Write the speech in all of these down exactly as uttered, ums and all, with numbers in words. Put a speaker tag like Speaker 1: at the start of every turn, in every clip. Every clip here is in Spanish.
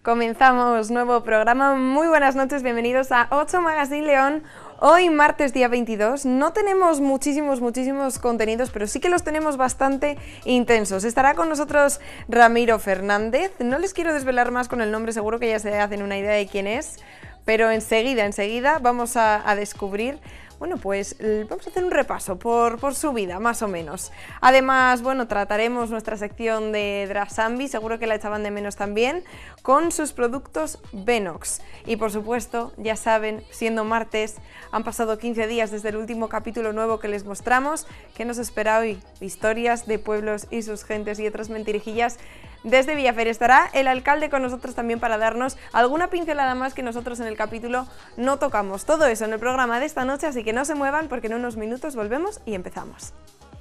Speaker 1: Comenzamos nuevo programa. Muy buenas noches, bienvenidos a ocho Magazine León. Hoy, martes día veintidós, no tenemos muchísimos, muchísimos contenidos, pero sí que los tenemos bastante intensos. Estará con nosotros Ramiro Fernández. No les quiero desvelar más con el nombre, seguro que ya se hacen una idea de quién es, pero enseguida, enseguida vamos a, a descubrir. Bueno, pues vamos a hacer un repaso por, por su vida, más o menos. Además, bueno, trataremos nuestra sección de Drasambi, seguro que la echaban de menos también, con sus productos Venox. Y por supuesto, ya saben, siendo martes, han pasado quince días desde el último capítulo nuevo que les mostramos. ¿Qué nos espera hoy? Historias de pueblos y sus gentes y otras mentirijillas. Desde Villafer estará el alcalde con nosotros también para darnos alguna pincelada más que nosotros en el capítulo no tocamos. Todo eso en el programa de esta noche, así que no se muevan porque en unos minutos volvemos y empezamos.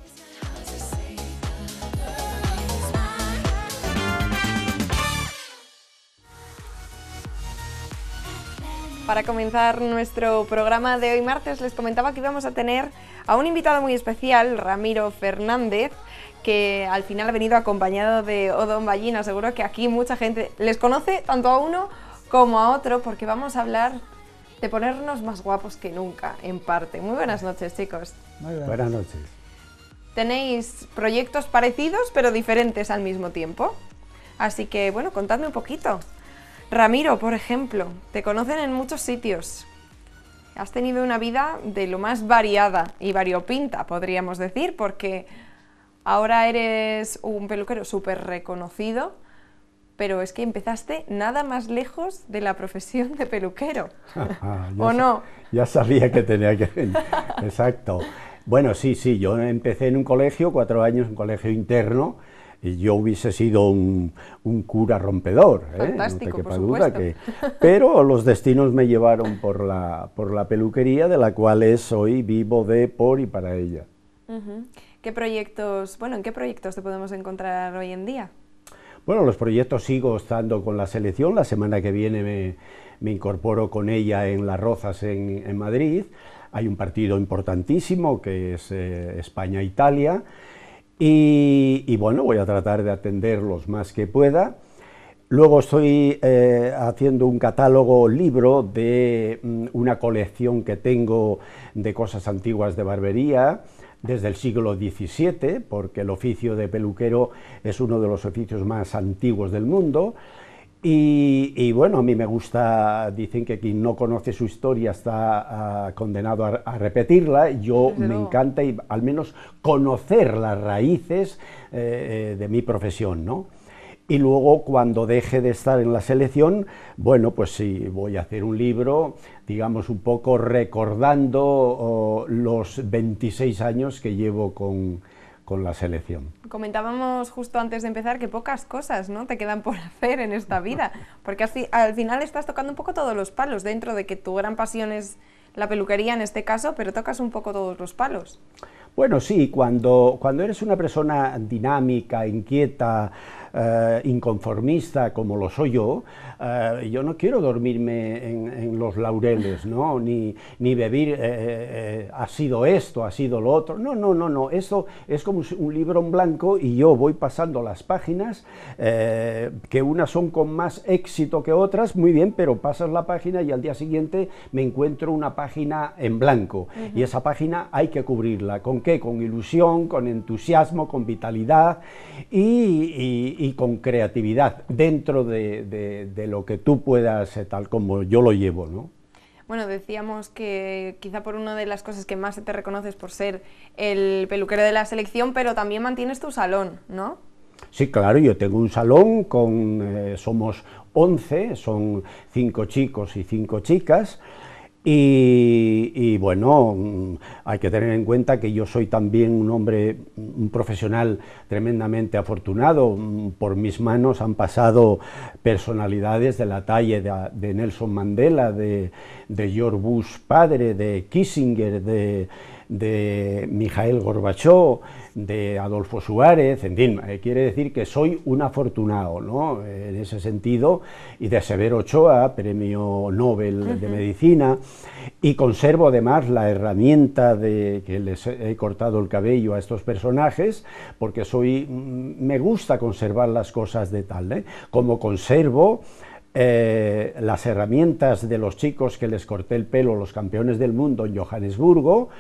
Speaker 1: Para comenzar nuestro programa de hoy martes, les comentaba que íbamos a tener a un invitado muy especial, Ramiro Fernández, que al final ha venido acompañado de Odón Ballina. Seguro que aquí mucha gente les conoce tanto a uno como a otro, porque vamos a hablar de ponernos más guapos que nunca, en parte. Muy buenas noches, chicos.
Speaker 2: Muy buenas. buenas noches.
Speaker 1: Tenéis proyectos parecidos, pero diferentes al mismo tiempo. Así que, bueno, contadme un poquito. Ramiro, por ejemplo, te conocen en muchos sitios. Has tenido una vida de lo más variada y variopinta, podríamos decir, porque ahora eres un peluquero súper reconocido, pero es que empezaste nada más lejos de la profesión de peluquero. ¿O no?
Speaker 2: Ya sabía que tenía que... Exacto. Bueno, sí, sí, yo empecé en un colegio, cuatro años, un colegio interno, y yo hubiese sido un, un cura rompedor, ¿eh?
Speaker 1: Fantástico,
Speaker 2: no te quepa
Speaker 1: por
Speaker 2: duda
Speaker 1: supuesto.
Speaker 2: que, pero los destinos me llevaron por la, por la peluquería, de la cual es hoy vivo de, por y para ella.
Speaker 1: Uh-huh. ¿Qué proyectos, bueno, en qué proyectos te podemos encontrar hoy en día?
Speaker 2: Bueno, los proyectos sigo estando con la selección, la semana que viene me, me incorporo con ella en Las Rozas en, en Madrid. Hay un partido importantísimo que es eh, España-Italia. Y, y bueno, voy a tratar de atenderlos más que pueda. Luego estoy eh, haciendo un catálogo libro de mm, una colección que tengo de cosas antiguas de barbería, desde el siglo diecisiete, porque el oficio de peluquero es uno de los oficios más antiguos del mundo. Y, y bueno, a mí me gusta, dicen que quien no conoce su historia está uh, condenado a, a repetirla. Yo me encanta y, al menos conocer las raíces eh, de mi profesión, ¿no? Y luego, cuando deje de estar en la selección, bueno, pues sí, voy a hacer un libro, digamos, un poco recordando oh, los veintiséis años que llevo con... con la selección.
Speaker 1: Comentábamos justo antes de empezar que pocas cosas, ¿no?, te quedan por hacer en esta vida, porque así, al final estás tocando un poco todos los palos, dentro de que tu gran pasión es la peluquería en este caso, pero tocas un poco todos los palos.
Speaker 2: Bueno, sí, cuando, cuando eres una persona dinámica, inquieta, eh, inconformista, como lo soy yo, eh, yo no quiero dormirme en, en los laureles, ¿no? Ni, ni vivir, eh, eh, ha sido esto, ha sido lo otro, no, no, no, no, esto es como un libro en blanco y yo voy pasando las páginas, eh, que unas son con más éxito que otras, muy bien, pero pasas la página y al día siguiente me encuentro una página en blanco, uh-huh. Y esa página hay que cubrirla, ¿con qué? Con ilusión, con entusiasmo, con vitalidad y, y, y con creatividad dentro de, de, de lo que tú puedas, eh, tal como yo lo llevo, ¿no?
Speaker 1: Bueno, decíamos que quizá por una de las cosas que más te reconoces por ser el peluquero de la selección, pero también mantienes tu salón, ¿no?
Speaker 2: Sí, claro, yo tengo un salón, con eh, somos once, son cinco chicos y cinco chicas. Y, y bueno, hay que tener en cuenta que yo soy también un hombre, un profesional tremendamente afortunado. Por mis manos han pasado personalidades de la talla de, de Nelson Mandela, de, de George Bush padre, de Kissinger, de, de Mikhail Gorbachev, de Adolfo Suárez, en fin, eh, quiere decir que soy un afortunado, ¿no?, en ese sentido, y de Severo Ochoa, premio Nobel uh-huh. de Medicina, y conservo además la herramienta de que les he cortado el cabello a estos personajes, porque soy, me gusta conservar las cosas de tal, ¿eh? Como conservo eh, las herramientas de los chicos que les corté el pelo, los campeones del mundo en Johannesburgo,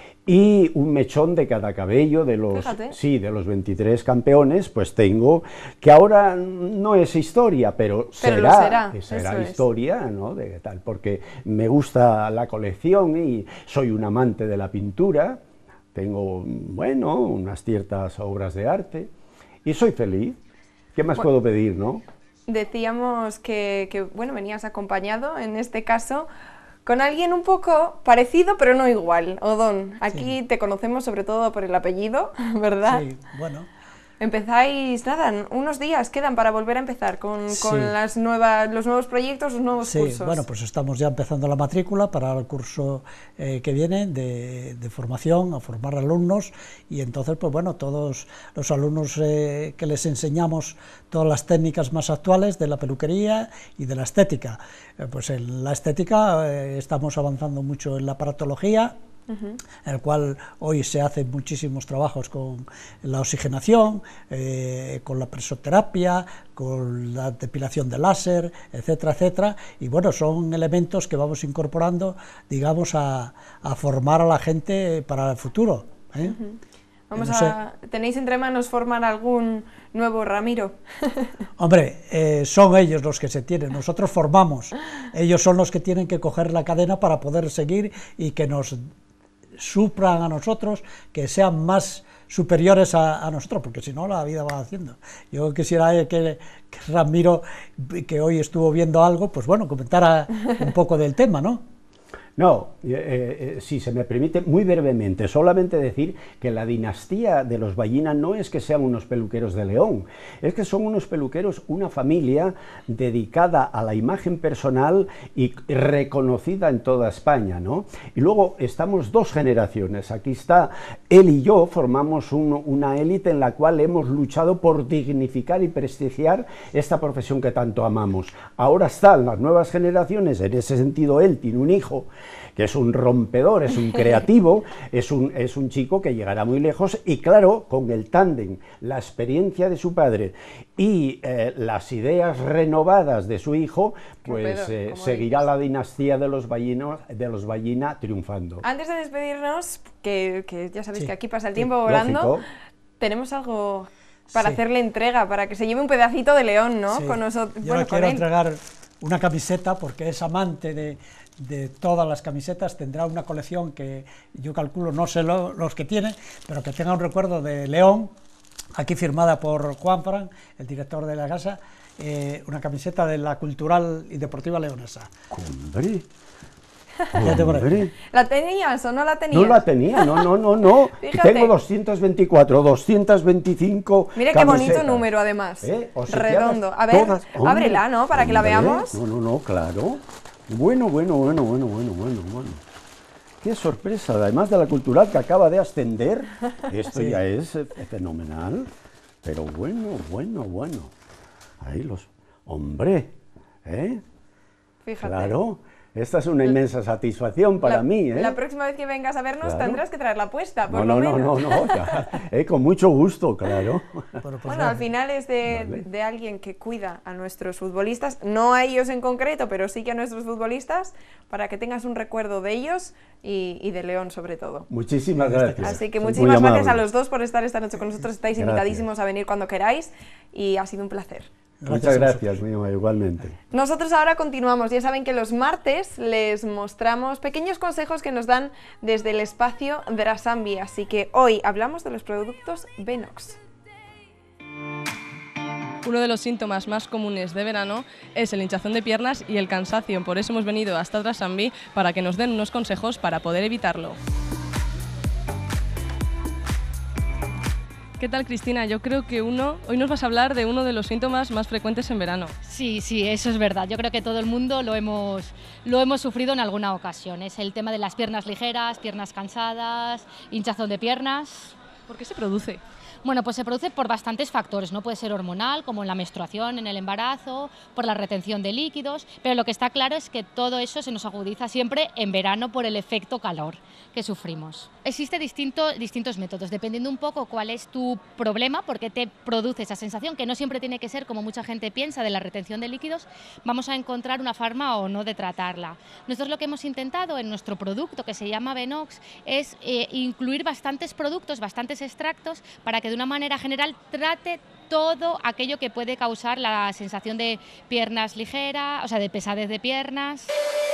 Speaker 2: y un mechón de cada cabello de los, sí, de los veintitrés campeones, pues tengo, que ahora no es historia, pero,
Speaker 1: pero
Speaker 2: será,
Speaker 1: será,
Speaker 2: será historia, ¿no? De tal, porque me gusta la colección y soy un amante de la pintura, tengo, bueno, unas ciertas obras de arte y soy feliz. ¿Qué más bueno, puedo pedir, no?
Speaker 1: Decíamos que, que, bueno, venías acompañado, en este caso, con alguien un poco parecido, pero no igual. Odón, aquí sí. Te conocemos sobre todo por el apellido, ¿verdad?
Speaker 3: Sí, bueno.
Speaker 1: Empezáis, nada, unos días quedan para volver a empezar con, sí. con las nuevas, los nuevos proyectos, los nuevos
Speaker 3: sí,
Speaker 1: cursos.
Speaker 3: Bueno, pues estamos ya empezando la matrícula para el curso eh, que viene de, de formación, a formar alumnos, y entonces, pues bueno, todos los alumnos eh, que les enseñamos todas las técnicas más actuales de la peluquería y de la estética. Eh, pues en la estética eh, estamos avanzando mucho en la aparatología, Uh-huh. en el cual hoy se hacen muchísimos trabajos con la oxigenación, eh, con la presoterapia, con la depilación de láser, etcétera, etcétera, y bueno, son elementos que vamos incorporando, digamos, a, a formar a la gente para el futuro, ¿eh?
Speaker 1: Uh-huh. Vamos no a... Sé. ¿Tenéis entre manos formar algún nuevo Ramiro?
Speaker 3: Hombre, eh, son ellos los que se tienen, nosotros formamos, ellos son los que tienen que coger la cadena para poder seguir y que nos supran a nosotros, que sean más superiores a, a nosotros, porque si no la vida va haciendo. Yo quisiera que, que Ramiro, que hoy estuvo viendo algo, pues bueno, comentara un poco del tema, ¿no?
Speaker 2: No, eh, eh, si se me permite, muy brevemente, solamente decir que la dinastía de los Ballina no es que sean unos peluqueros de León, es que son unos peluqueros, una familia dedicada a la imagen personal y reconocida en toda España, ¿no? Y luego estamos dos generaciones, aquí está él y yo, formamos un, una élite en la cual hemos luchado por dignificar y prestigiar esta profesión que tanto amamos. Ahora están las nuevas generaciones, en ese sentido él tiene un hijo, que es un rompedor, es un creativo, es un, es un chico que llegará muy lejos y claro, con el tándem, la experiencia de su padre y eh, las ideas renovadas de su hijo, pues eh, seguirá la dinastía de los Ballina, de los Ballina triunfando.
Speaker 1: Antes de despedirnos, que, que ya sabéis sí. que aquí pasa el tiempo volando, lógico. Tenemos algo para sí. hacerle entrega, para que se lleve un pedacito de León, ¿no?
Speaker 3: Sí.
Speaker 1: Con nosotros.
Speaker 3: Yo
Speaker 1: bueno,
Speaker 3: le quiero
Speaker 1: con
Speaker 3: entregar una camiseta porque es amante de... de todas las camisetas, tendrá una colección que yo calculo, no sé lo, los que tiene, pero que tenga un recuerdo de León, aquí firmada por Juan Fran, el director de la casa, eh, una camiseta de la Cultural y Deportiva Leonesa.
Speaker 2: ¡Hombre!
Speaker 3: ¡Hombre!
Speaker 1: ¿La tenías o no la tenías?
Speaker 2: No la tenía, no, no, no, no. Tengo doscientos veinticuatro, doscientos veinticinco
Speaker 1: Mira qué bonito número, además, ¿eh? O sea, redondo. A ver, todas, ábrela, ¿no? Para hombre, que la veamos.
Speaker 2: No, no, no, claro. Bueno, bueno, bueno, bueno, bueno, bueno, bueno. Qué sorpresa, además de la Cultural que acaba de ascender, esto sí. ya es eh, fenomenal, pero bueno, bueno, bueno. Ahí los... ¡Hombre! ¿Eh?
Speaker 1: Fíjate.
Speaker 2: Claro. Esta es una inmensa satisfacción para
Speaker 1: la,
Speaker 2: mí, ¿eh?
Speaker 1: La próxima vez que vengas a vernos claro. tendrás que traerla puesta, por
Speaker 2: no,
Speaker 1: lo
Speaker 2: no,
Speaker 1: menos.
Speaker 2: No, no, no, ya, eh, con mucho gusto, claro.
Speaker 1: Bueno, pues al final es de, vale. de alguien que cuida a nuestros futbolistas, no a ellos en concreto, pero sí que a nuestros futbolistas, para que tengas un recuerdo de ellos y, y de León sobre todo.
Speaker 2: Muchísimas gracias.
Speaker 1: Así que muchísimas gracias a los dos por estar esta noche con nosotros, estáis gracias. invitadísimos a venir cuando queráis y ha sido un placer.
Speaker 2: Gracias Muchas gracias, Mima, igualmente.
Speaker 1: Nosotros ahora continuamos, ya saben que los martes les mostramos pequeños consejos que nos dan desde el espacio Drasambi, así que hoy hablamos de los productos Venox.
Speaker 4: Uno de los síntomas más comunes de verano es el hinchazón de piernas y el cansancio, por eso hemos venido hasta Drasambi para que nos den unos consejos para poder evitarlo. ¿Qué tal, Cristina? Yo creo que uno, hoy nos vas a hablar de uno de los síntomas más frecuentes en verano.
Speaker 5: Sí, sí, eso es verdad. Yo creo que todo el mundo lo hemos, lo hemos sufrido en alguna ocasión. Es el tema de las piernas ligeras, piernas cansadas, hinchazón de piernas.
Speaker 4: ¿Por qué se produce?
Speaker 5: Bueno, pues se produce por bastantes factores, ¿no? Puede ser hormonal, como en la menstruación, en el embarazo, por la retención de líquidos, pero lo que está claro es que todo eso se nos agudiza siempre en verano por el efecto calor que sufrimos. Existen distinto, distintos métodos, dependiendo un poco cuál es tu problema, por qué te produce esa sensación, que no siempre tiene que ser como mucha gente piensa de la retención de líquidos, vamos a encontrar una forma o no de tratarla. Nosotros lo que hemos intentado en nuestro producto, que se llama Venox, es eh, incluir bastantes productos, bastantes extractos, para que de una manera general trate todo aquello que puede causar la sensación de piernas ligeras, o sea, de pesadez de piernas.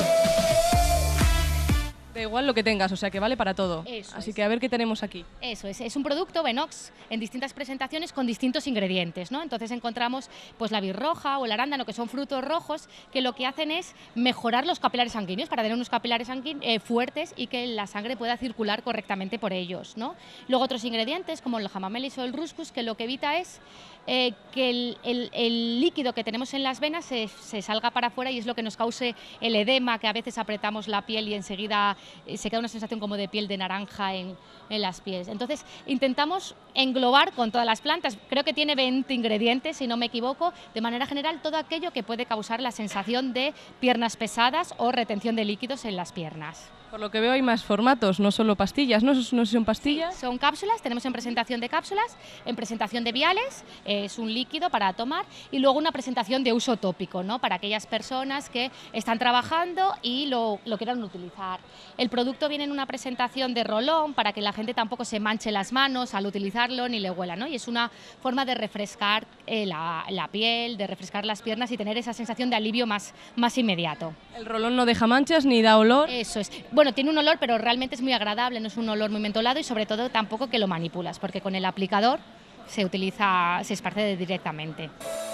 Speaker 4: Da igual lo que tengas, o sea que vale para todo.
Speaker 5: Eso
Speaker 4: Así
Speaker 5: es.
Speaker 4: que a ver qué tenemos aquí.
Speaker 5: Eso es, es un producto Venox en distintas presentaciones con distintos ingredientes, ¿no? Entonces encontramos pues la birroja o el arándano, que son frutos rojos, que lo que hacen es mejorar los capilares sanguíneos para tener unos capilares sanguíneos eh, fuertes y que la sangre pueda circular correctamente por ellos, ¿no? Luego otros ingredientes como el hamamelis o el ruscus, que lo que evita es eh, que el, el, el líquido que tenemos en las venas se, se salga para afuera y es lo que nos cause el edema, que a veces apretamos la piel y enseguida se queda una sensación como de piel de naranja en, en las pies. Entonces intentamos englobar con todas las plantas, creo que tiene veinte ingredientes si no me equivoco, de manera general todo aquello que puede causar la sensación de piernas pesadas o retención de líquidos en las piernas.
Speaker 4: Por lo que veo hay más formatos, no solo pastillas, ¿no? No sé si son pastillas.
Speaker 5: Son cápsulas, tenemos en presentación de cápsulas, en presentación de viales, eh, es un líquido para tomar, y luego una presentación de uso tópico, ¿no? Para aquellas personas que están trabajando y lo, lo quieran utilizar. El producto viene en una presentación de rolón para que la gente tampoco se manche las manos al utilizarlo ni le huela, ¿no? Y es una forma de refrescar eh, la, la piel, de refrescar las piernas y tener esa sensación de alivio más, más inmediato.
Speaker 4: El rolón no deja manchas ni da olor.
Speaker 5: Eso es. Bueno, tiene un olor, pero realmente es muy agradable, no es un olor muy mentolado y sobre todo tampoco que lo manipulas, porque con el aplicador se utiliza, se esparce directamente.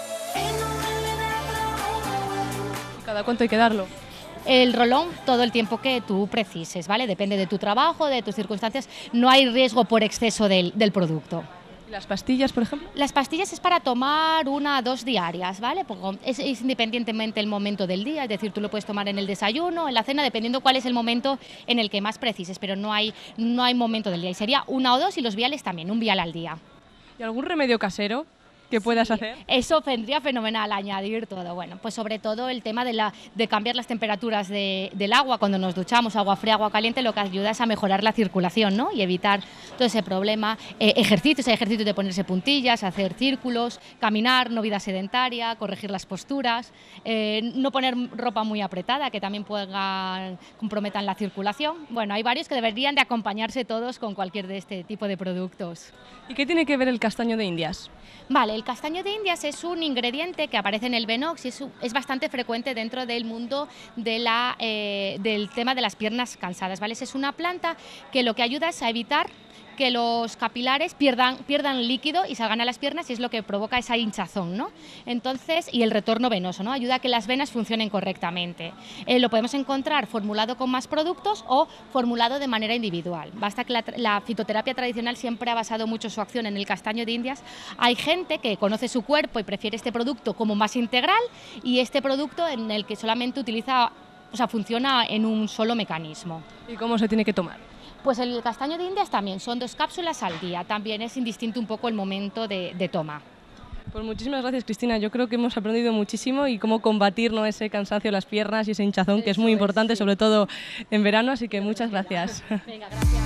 Speaker 4: ¿Y cada cuánto hay que darlo?
Speaker 5: El rolón todo el tiempo que tú precises, ¿vale? Depende de tu trabajo, de tus circunstancias, no hay riesgo por exceso del, del producto.
Speaker 4: ¿Y las pastillas, por ejemplo?
Speaker 5: Las pastillas es para tomar una o dos diarias, ¿vale? Porque es, es independientemente el momento del día, es decir, tú lo puedes tomar en el desayuno, en la cena, dependiendo cuál es el momento en el que más precises, pero no hay, no hay momento del día. Y sería una o dos y los viales también, un vial al día.
Speaker 4: ¿Y algún remedio casero que puedas
Speaker 5: Sí,
Speaker 4: hacer?
Speaker 5: Eso vendría fenomenal, añadir todo. Bueno, pues sobre todo el tema de, la, de cambiar las temperaturas de, del agua cuando nos duchamos, agua fría, agua caliente, lo que ayuda es a mejorar la circulación, ¿no? Y evitar todo ese problema. Eh, ejercicios, hay ejercicios de ponerse puntillas, hacer círculos, caminar, no vida sedentaria, corregir las posturas, eh, no poner ropa muy apretada, que también puedan, comprometan la circulación. Bueno, hay varios que deberían de acompañarse todos con cualquier de este tipo de productos.
Speaker 4: ¿Y qué tiene que ver el castaño de Indias?
Speaker 5: Vale, el castaño de Indias es un ingrediente que aparece en el Venox y es, es bastante frecuente dentro del mundo de la, eh, del tema de las piernas cansadas, ¿vale? Es una planta que lo que ayuda es a evitar que los capilares pierdan, pierdan líquido y salgan a las piernas y es lo que provoca esa hinchazón, ¿no? Entonces, y el retorno venoso, ¿no? Ayuda a que las venas funcionen correctamente. Eh, lo podemos encontrar formulado con más productos o formulado de manera individual. Basta que la, la fitoterapia tradicional siempre ha basado mucho su acción en el castaño de Indias. Hay gente que conoce su cuerpo y prefiere este producto como más integral y este producto en el que solamente utiliza, o sea, funciona en un solo mecanismo.
Speaker 4: ¿Y cómo se tiene que tomar?
Speaker 5: Pues el castaño de Indias también, son dos cápsulas al día, también es indistinto un poco el momento de, de toma.
Speaker 4: Pues muchísimas gracias, Cristina. Yo creo que hemos aprendido muchísimo y cómo combatir, ¿no?, ese cansancio de las piernas y ese hinchazón, que es muy importante, sobre todo en verano, así que muchas gracias.
Speaker 5: Venga, gracias.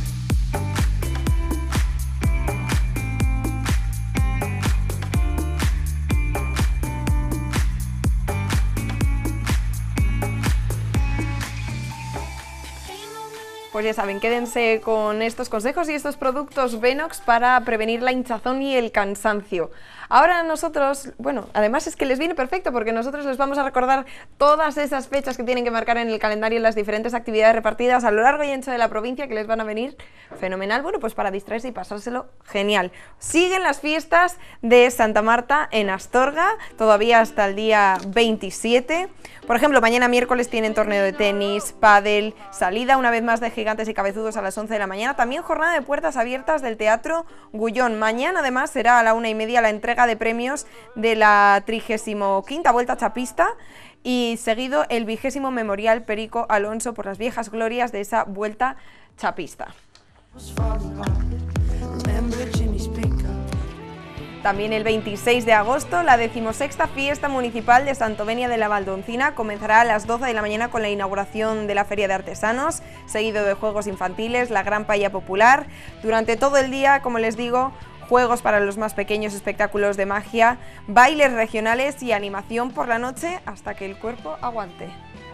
Speaker 1: Pues ya saben, quédense con estos consejos y estos productos Venox para prevenir la hinchazón y el cansancio. Ahora nosotros, bueno, además es que les viene perfecto porque nosotros les vamos a recordar todas esas fechas que tienen que marcar en el calendario en las diferentes actividades repartidas a lo largo y ancho de la provincia que les van a venir fenomenal, bueno, pues para distraerse y pasárselo genial. Siguen las fiestas de Santa Marta en Astorga, todavía hasta el día veintisiete. Por ejemplo, mañana miércoles tienen torneo de tenis, pádel, salida una vez más de Gigantes y Cabezudos a las once de la mañana, también jornada de puertas abiertas del Teatro Gullón. Mañana además será a la una y media la entrega de premios de la trigésima quinta Vuelta Chapista y seguido el vigésimo Memorial Perico Alonso por las viejas glorias de esa Vuelta Chapista. También el veintiséis de agosto, la decimosexta fiesta municipal de Santovenia de la Valdoncina comenzará a las doce de la mañana con la inauguración de la Feria de Artesanos, seguido de juegos infantiles, la gran paella popular. Durante todo el día, como les digo, juegos para los más pequeños, espectáculos de magia, bailes regionales y animación por la noche hasta que el cuerpo aguante.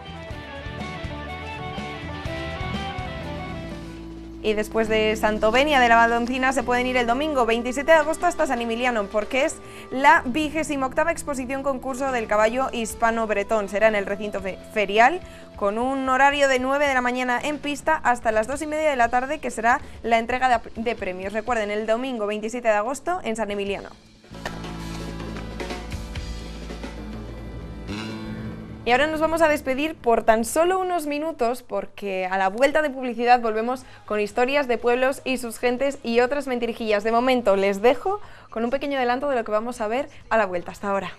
Speaker 1: Y después de Santovenia de la Valdoncina se pueden ir el domingo veintisiete de agosto hasta San Emiliano, porque es la vigésima octava exposición concurso del caballo hispano-bretón. Será en el recinto fe ferial, con un horario de nueve de la mañana en pista hasta las dos y media de la tarde, que será la entrega de, de premios. Recuerden, el domingo veintisiete de agosto en San Emiliano. Y ahora nos vamos a despedir por tan solo unos minutos, porque a la vuelta de publicidad volvemos con historias de pueblos y sus gentes y otras mentirijillas. De momento les dejo con un pequeño adelanto de lo que vamos a ver a la vuelta. Hasta ahora.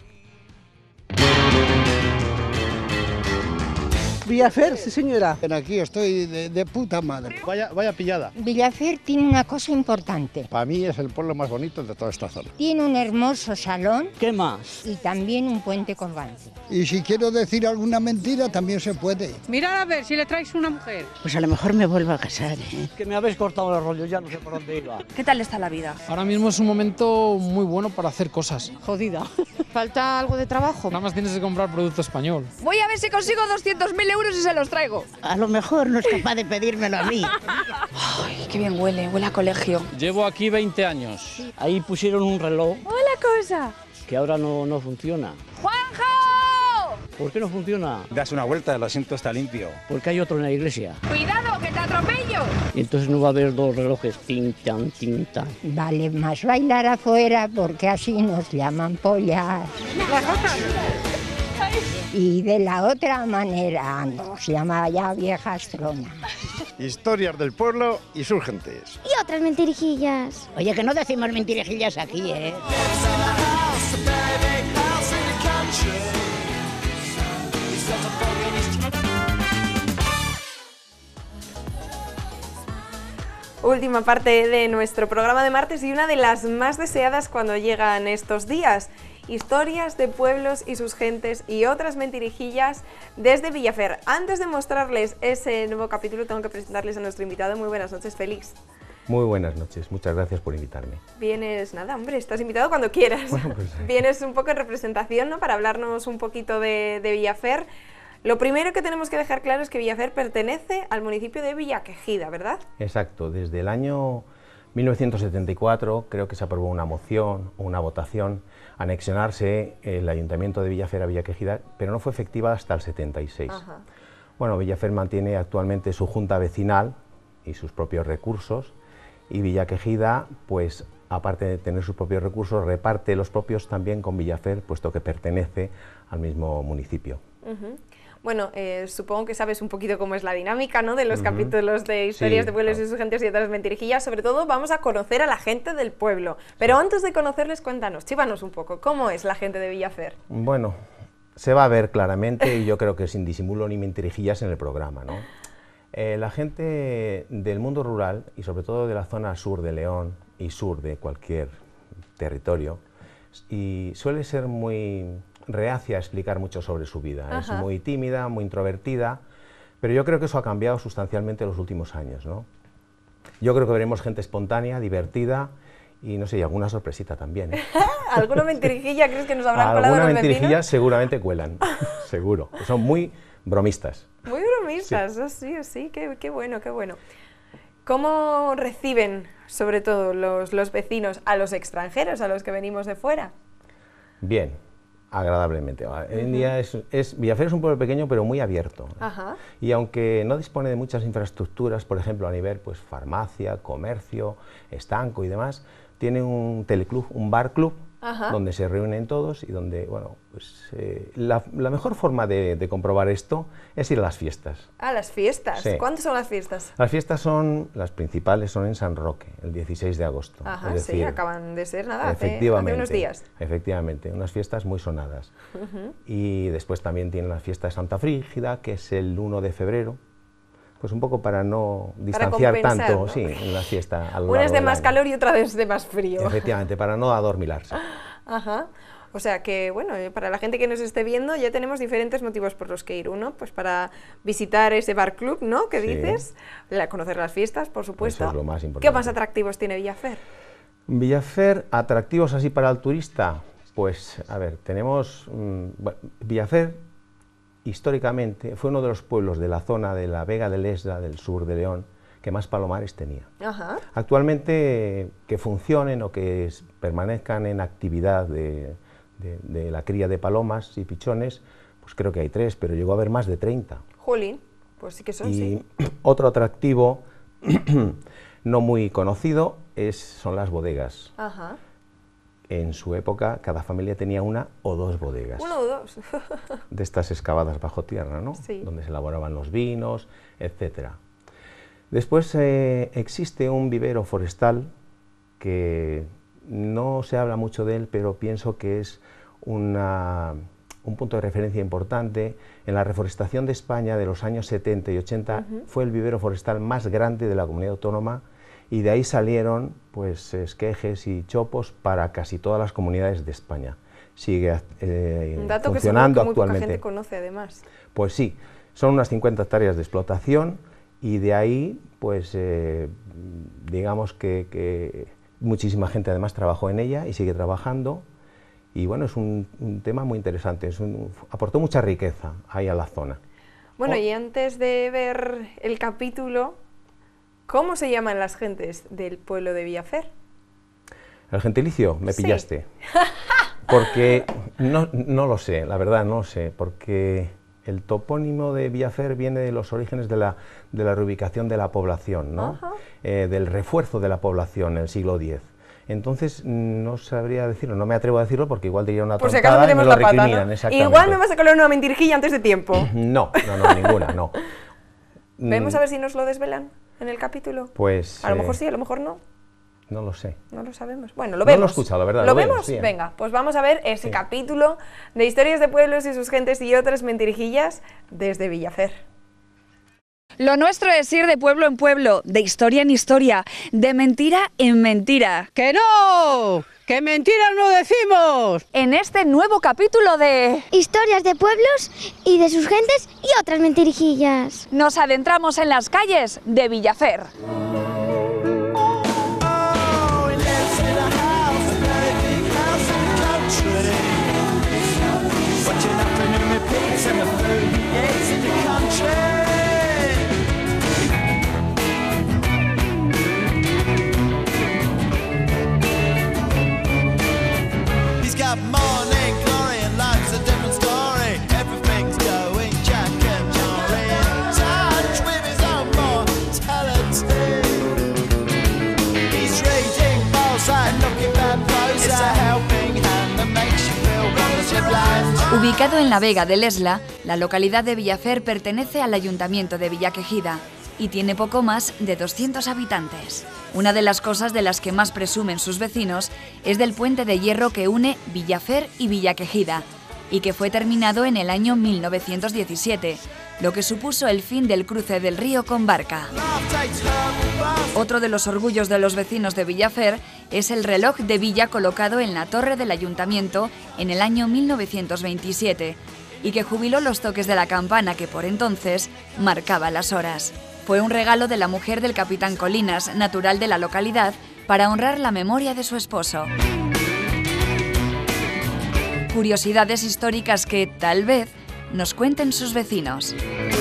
Speaker 6: Villafer, sí señora.
Speaker 7: Aquí estoy de, de puta madre.
Speaker 8: Vaya, vaya pillada.
Speaker 9: Villafer tiene una cosa importante.
Speaker 8: Para mí es el pueblo más bonito de toda esta zona.
Speaker 9: Tiene un hermoso salón.
Speaker 6: ¿Qué más?
Speaker 9: Y también un puente colgante.
Speaker 7: Y si quiero decir alguna mentira, también se puede.
Speaker 10: Mirad a ver si le traes una mujer.
Speaker 11: Pues a lo mejor me vuelvo a casar, ¿eh?
Speaker 6: Que me habéis cortado el rollo, ya no sé por dónde iba.
Speaker 10: ¿Qué tal está la vida?
Speaker 12: Ahora mismo es un momento muy bueno para hacer cosas.
Speaker 10: Jodida. ¿Falta algo de trabajo?
Speaker 12: Nada más tienes que comprar producto español.
Speaker 10: Voy a ver si consigo doscientos mil euros y se los traigo.
Speaker 11: A lo mejor no es capaz de pedírmelo a mí.
Speaker 10: Ay, qué bien huele, huele a colegio.
Speaker 12: Llevo aquí veinte años.
Speaker 6: Ahí pusieron un reloj.
Speaker 10: Hola, cosa.
Speaker 6: Que ahora no, no funciona.
Speaker 10: ¡Juanjo!
Speaker 6: ¿Por qué no funciona?
Speaker 8: Das una vuelta, el asiento está limpio.
Speaker 6: Porque hay otro en la iglesia.
Speaker 10: ¡Cuidado, que te atropello!
Speaker 6: Y entonces no va a haber dos relojes. Tin, tan, tin, tan.
Speaker 9: Vale más bailar afuera porque así nos llaman pollas. Y de la otra manera nos llama ya viejas tronas.
Speaker 8: Historias del pueblo y sus gentes.
Speaker 13: Y otras mentirijillas.
Speaker 11: Oye, que no decimos mentirijillas aquí, ¿eh?
Speaker 1: Última parte de nuestro programa de martes y una de las más deseadas cuando llegan estos días. Historias de pueblos y sus gentes y otras mentirijillas desde Villafer. Antes de mostrarles ese nuevo capítulo tengo que presentarles a nuestro invitado. Muy buenas noches, Félix.
Speaker 14: Muy buenas noches, muchas gracias por invitarme.
Speaker 1: Vienes, nada, hombre, estás invitado cuando quieras.
Speaker 14: Bueno, pues,
Speaker 1: Vienes un poco en representación, ¿no?, para hablarnos un poquito de, de Villafer. Lo primero que tenemos que dejar claro es que Villafer pertenece al municipio de Villaquejida, ¿verdad?
Speaker 14: Exacto, desde el año mil novecientos setenta y cuatro creo que se aprobó una moción o una votación anexionarse el Ayuntamiento de Villafer a Villaquejida, pero no fue efectiva hasta el setenta y seis.
Speaker 1: Ajá.
Speaker 14: Bueno, Villafer mantiene actualmente su junta vecinal y sus propios recursos, y Villaquejida, pues aparte de tener sus propios recursos, reparte los propios también con Villafer, puesto que pertenece al mismo municipio.
Speaker 1: Uh-huh. Bueno, eh, supongo que sabes un poquito cómo es la dinámica, ¿no?, de los uh-huh. capítulos de historias
Speaker 14: sí,
Speaker 1: de pueblos
Speaker 14: claro.
Speaker 1: y sus gentes y otras mentirijillas. Sobre todo vamos a conocer a la gente del pueblo. Pero sí. antes de conocerles, cuéntanos, chívanos un poco, ¿cómo es la gente de Villafer?
Speaker 14: Bueno, se va a ver claramente y yo creo que sin disimulo ni mentirijillas en el programa, ¿no? Eh, la gente del mundo rural y sobre todo de la zona sur de León y sur de cualquier territorio y suele ser muy reacia a explicar mucho sobre su vida. Ajá. Es muy tímida, muy introvertida, pero yo creo que eso ha cambiado sustancialmente en los últimos años, ¿no? Yo creo que veremos gente espontánea, divertida y no sé, y alguna sorpresita también, ¿eh?
Speaker 1: ¿Alguna mentirijilla crees que nos habrán colado
Speaker 14: Alguna
Speaker 1: los
Speaker 14: mentirijilla
Speaker 1: vecinos?
Speaker 14: Seguramente cuelan, seguro. Son muy bromistas.
Speaker 1: Muy bromistas, sí, sí, oh, sí, qué, qué bueno, qué bueno. ¿Cómo reciben, sobre todo, los, los vecinos a los extranjeros, a los que venimos de fuera?
Speaker 14: Bien, agradablemente. Hoy en uh-huh. día es, es, Villafer es un pueblo pequeño pero muy abierto.
Speaker 1: Ajá.
Speaker 14: Y aunque no dispone de muchas infraestructuras, por ejemplo a nivel pues farmacia, comercio, estanco y demás, tiene un teleclub, un bar club, Ajá. donde se reúnen todos y donde, bueno, pues eh, la, la mejor forma de, de comprobar esto es ir a las fiestas.
Speaker 1: ¿A las fiestas?
Speaker 14: Sí.
Speaker 1: ¿Cuántas son las fiestas?
Speaker 14: Las fiestas son, las principales son en San Roque, el dieciséis de agosto.
Speaker 1: Ajá,
Speaker 14: es decir,
Speaker 1: sí, acaban de ser nada,
Speaker 14: efectivamente,
Speaker 1: hace, hace unos días.
Speaker 14: Efectivamente, unas fiestas muy sonadas. Uh-huh. Y después también tienen la fiesta de Santa Frígida, que es el uno de febrero. pues un poco para no distanciar
Speaker 1: compensar,
Speaker 14: tanto,
Speaker 1: ¿no?
Speaker 14: sí, en la fiesta. A lo
Speaker 1: Una es
Speaker 14: largo
Speaker 1: de
Speaker 14: del
Speaker 1: más
Speaker 14: año.
Speaker 1: calor y otra es de más frío.
Speaker 14: Efectivamente, para no adormilarse.
Speaker 1: Ajá. O sea que, bueno, eh, para la gente que nos esté viendo ya tenemos diferentes motivos por los que ir. Uno, pues para visitar ese bar club, ¿no?, que
Speaker 14: Sí.
Speaker 1: dices, la- conocer las fiestas, por supuesto.
Speaker 14: Eso es lo más
Speaker 1: ¿Qué
Speaker 14: importante.
Speaker 1: más atractivos tiene Villafer?
Speaker 14: Villafer, atractivos así para el turista, pues, a ver, tenemos... mmm, bueno, Villafer, históricamente, fue uno de los pueblos de la zona de la Vega de Lesda, del sur de León, que más palomares tenía.
Speaker 1: Ajá.
Speaker 14: Actualmente, que funcionen o que es- permanezcan en actividad de, de- de la cría de palomas y pichones, pues creo que hay tres, pero llegó a haber más de treinta.
Speaker 1: Jolín, pues sí que son,
Speaker 14: Y
Speaker 1: sí.
Speaker 14: otro atractivo no muy conocido es, son las bodegas.
Speaker 1: Ajá.
Speaker 14: En su época, cada familia tenía una o dos bodegas,
Speaker 1: Uno o dos.
Speaker 14: de estas excavadas bajo tierra, ¿no?
Speaker 1: Sí.
Speaker 14: Donde se elaboraban los vinos, etcétera. Después eh, existe un vivero forestal que no se habla mucho de él, pero pienso que es una, un punto de referencia importante. En la reforestación de España de los años setenta y ochenta
Speaker 15: Ujú.
Speaker 14: fue el vivero forestal más grande de la comunidad autónoma, y de ahí salieron pues esquejes y chopos para casi todas las comunidades de España. Sigue eh,
Speaker 1: Un dato que seguro
Speaker 14: funcionando
Speaker 1: que muy poca
Speaker 14: actualmente.
Speaker 1: gente conoce, además.
Speaker 14: Pues sí, son unas cincuenta hectáreas de explotación, y de ahí, pues, eh, digamos que, que muchísima gente además trabajó en ella y sigue trabajando, y bueno, es un, un tema muy interesante, es un- aportó mucha riqueza ahí a la zona.
Speaker 1: Bueno,
Speaker 14: Oh.
Speaker 1: y antes de ver el capítulo, ¿cómo se llaman las gentes del pueblo de Villafer?
Speaker 14: El gentilicio, me
Speaker 1: Sí.
Speaker 14: pillaste, porque no, no lo sé, la verdad no lo sé, porque el topónimo de Villafer viene de los orígenes de la, de la reubicación de la población, ¿no?
Speaker 1: Ajá.
Speaker 14: Eh, del refuerzo de la población en el siglo diez. Entonces, no sabría decirlo, no me atrevo a decirlo porque igual diría una
Speaker 1: Por si acaso
Speaker 14: tontada y me
Speaker 1: metemos
Speaker 14: lo
Speaker 1: la pata,
Speaker 14: recriminan,
Speaker 1: ¿no?
Speaker 14: exactamente.
Speaker 1: Igual me vas a colar una mentirijilla antes de tiempo.
Speaker 14: No, no, no, ninguna, no.
Speaker 1: Vemos
Speaker 14: Mm,
Speaker 1: a ver si nos lo desvelan en el capítulo.
Speaker 14: Pues...
Speaker 1: A lo
Speaker 14: eh,
Speaker 1: mejor sí, a lo mejor no.
Speaker 14: No lo sé.
Speaker 1: No lo sabemos. Bueno, lo
Speaker 14: No lo he
Speaker 1: vemos.
Speaker 14: escuchado, la verdad,
Speaker 1: ¿Lo,
Speaker 14: lo vemos,
Speaker 1: vemos?
Speaker 14: bien.
Speaker 1: Venga, pues vamos a ver ese
Speaker 14: Sí.
Speaker 1: capítulo de historias de pueblos y sus gentes y otras mentirijillas desde Villafer.
Speaker 10: Lo nuestro es ir de pueblo en pueblo, de historia en historia, de mentira en mentira. ¡Que no! ¡Que mentiras no decimos! En este nuevo capítulo de...
Speaker 13: Historias de pueblos y de sus gentes y otras mentirijillas.
Speaker 10: Nos adentramos en las calles de Villafer.
Speaker 16: He's got morning glory and life's a different story. Everything's going Jack and Jory in touch with his own mortality. He's reading Balzac, looking back closer. It's a helping hand that makes you feel wonderfully blind.
Speaker 17: Ubicado en la Vega de Lesla, la localidad de Villafer pertenece al ayuntamiento de Villaquejida y tiene poco más de doscientos habitantes. Una de las cosas de las que más presumen sus vecinos es del puente de hierro que une Villafer y Villaquejida y que fue terminado en el año mil novecientos diecisiete, lo que supuso el fin del cruce del río con barca. Otro de los orgullos de los vecinos de Villafer es el reloj de villa colocado en la torre del ayuntamiento en el año mil novecientos veintisiete y que jubiló los toques de la campana que por entonces marcaba las horas. Fue un regalo de la mujer del capitán Colinas, natural de la localidad, para honrar la memoria de su esposo. Curiosidades históricas que, tal vez, nos cuenten sus vecinos.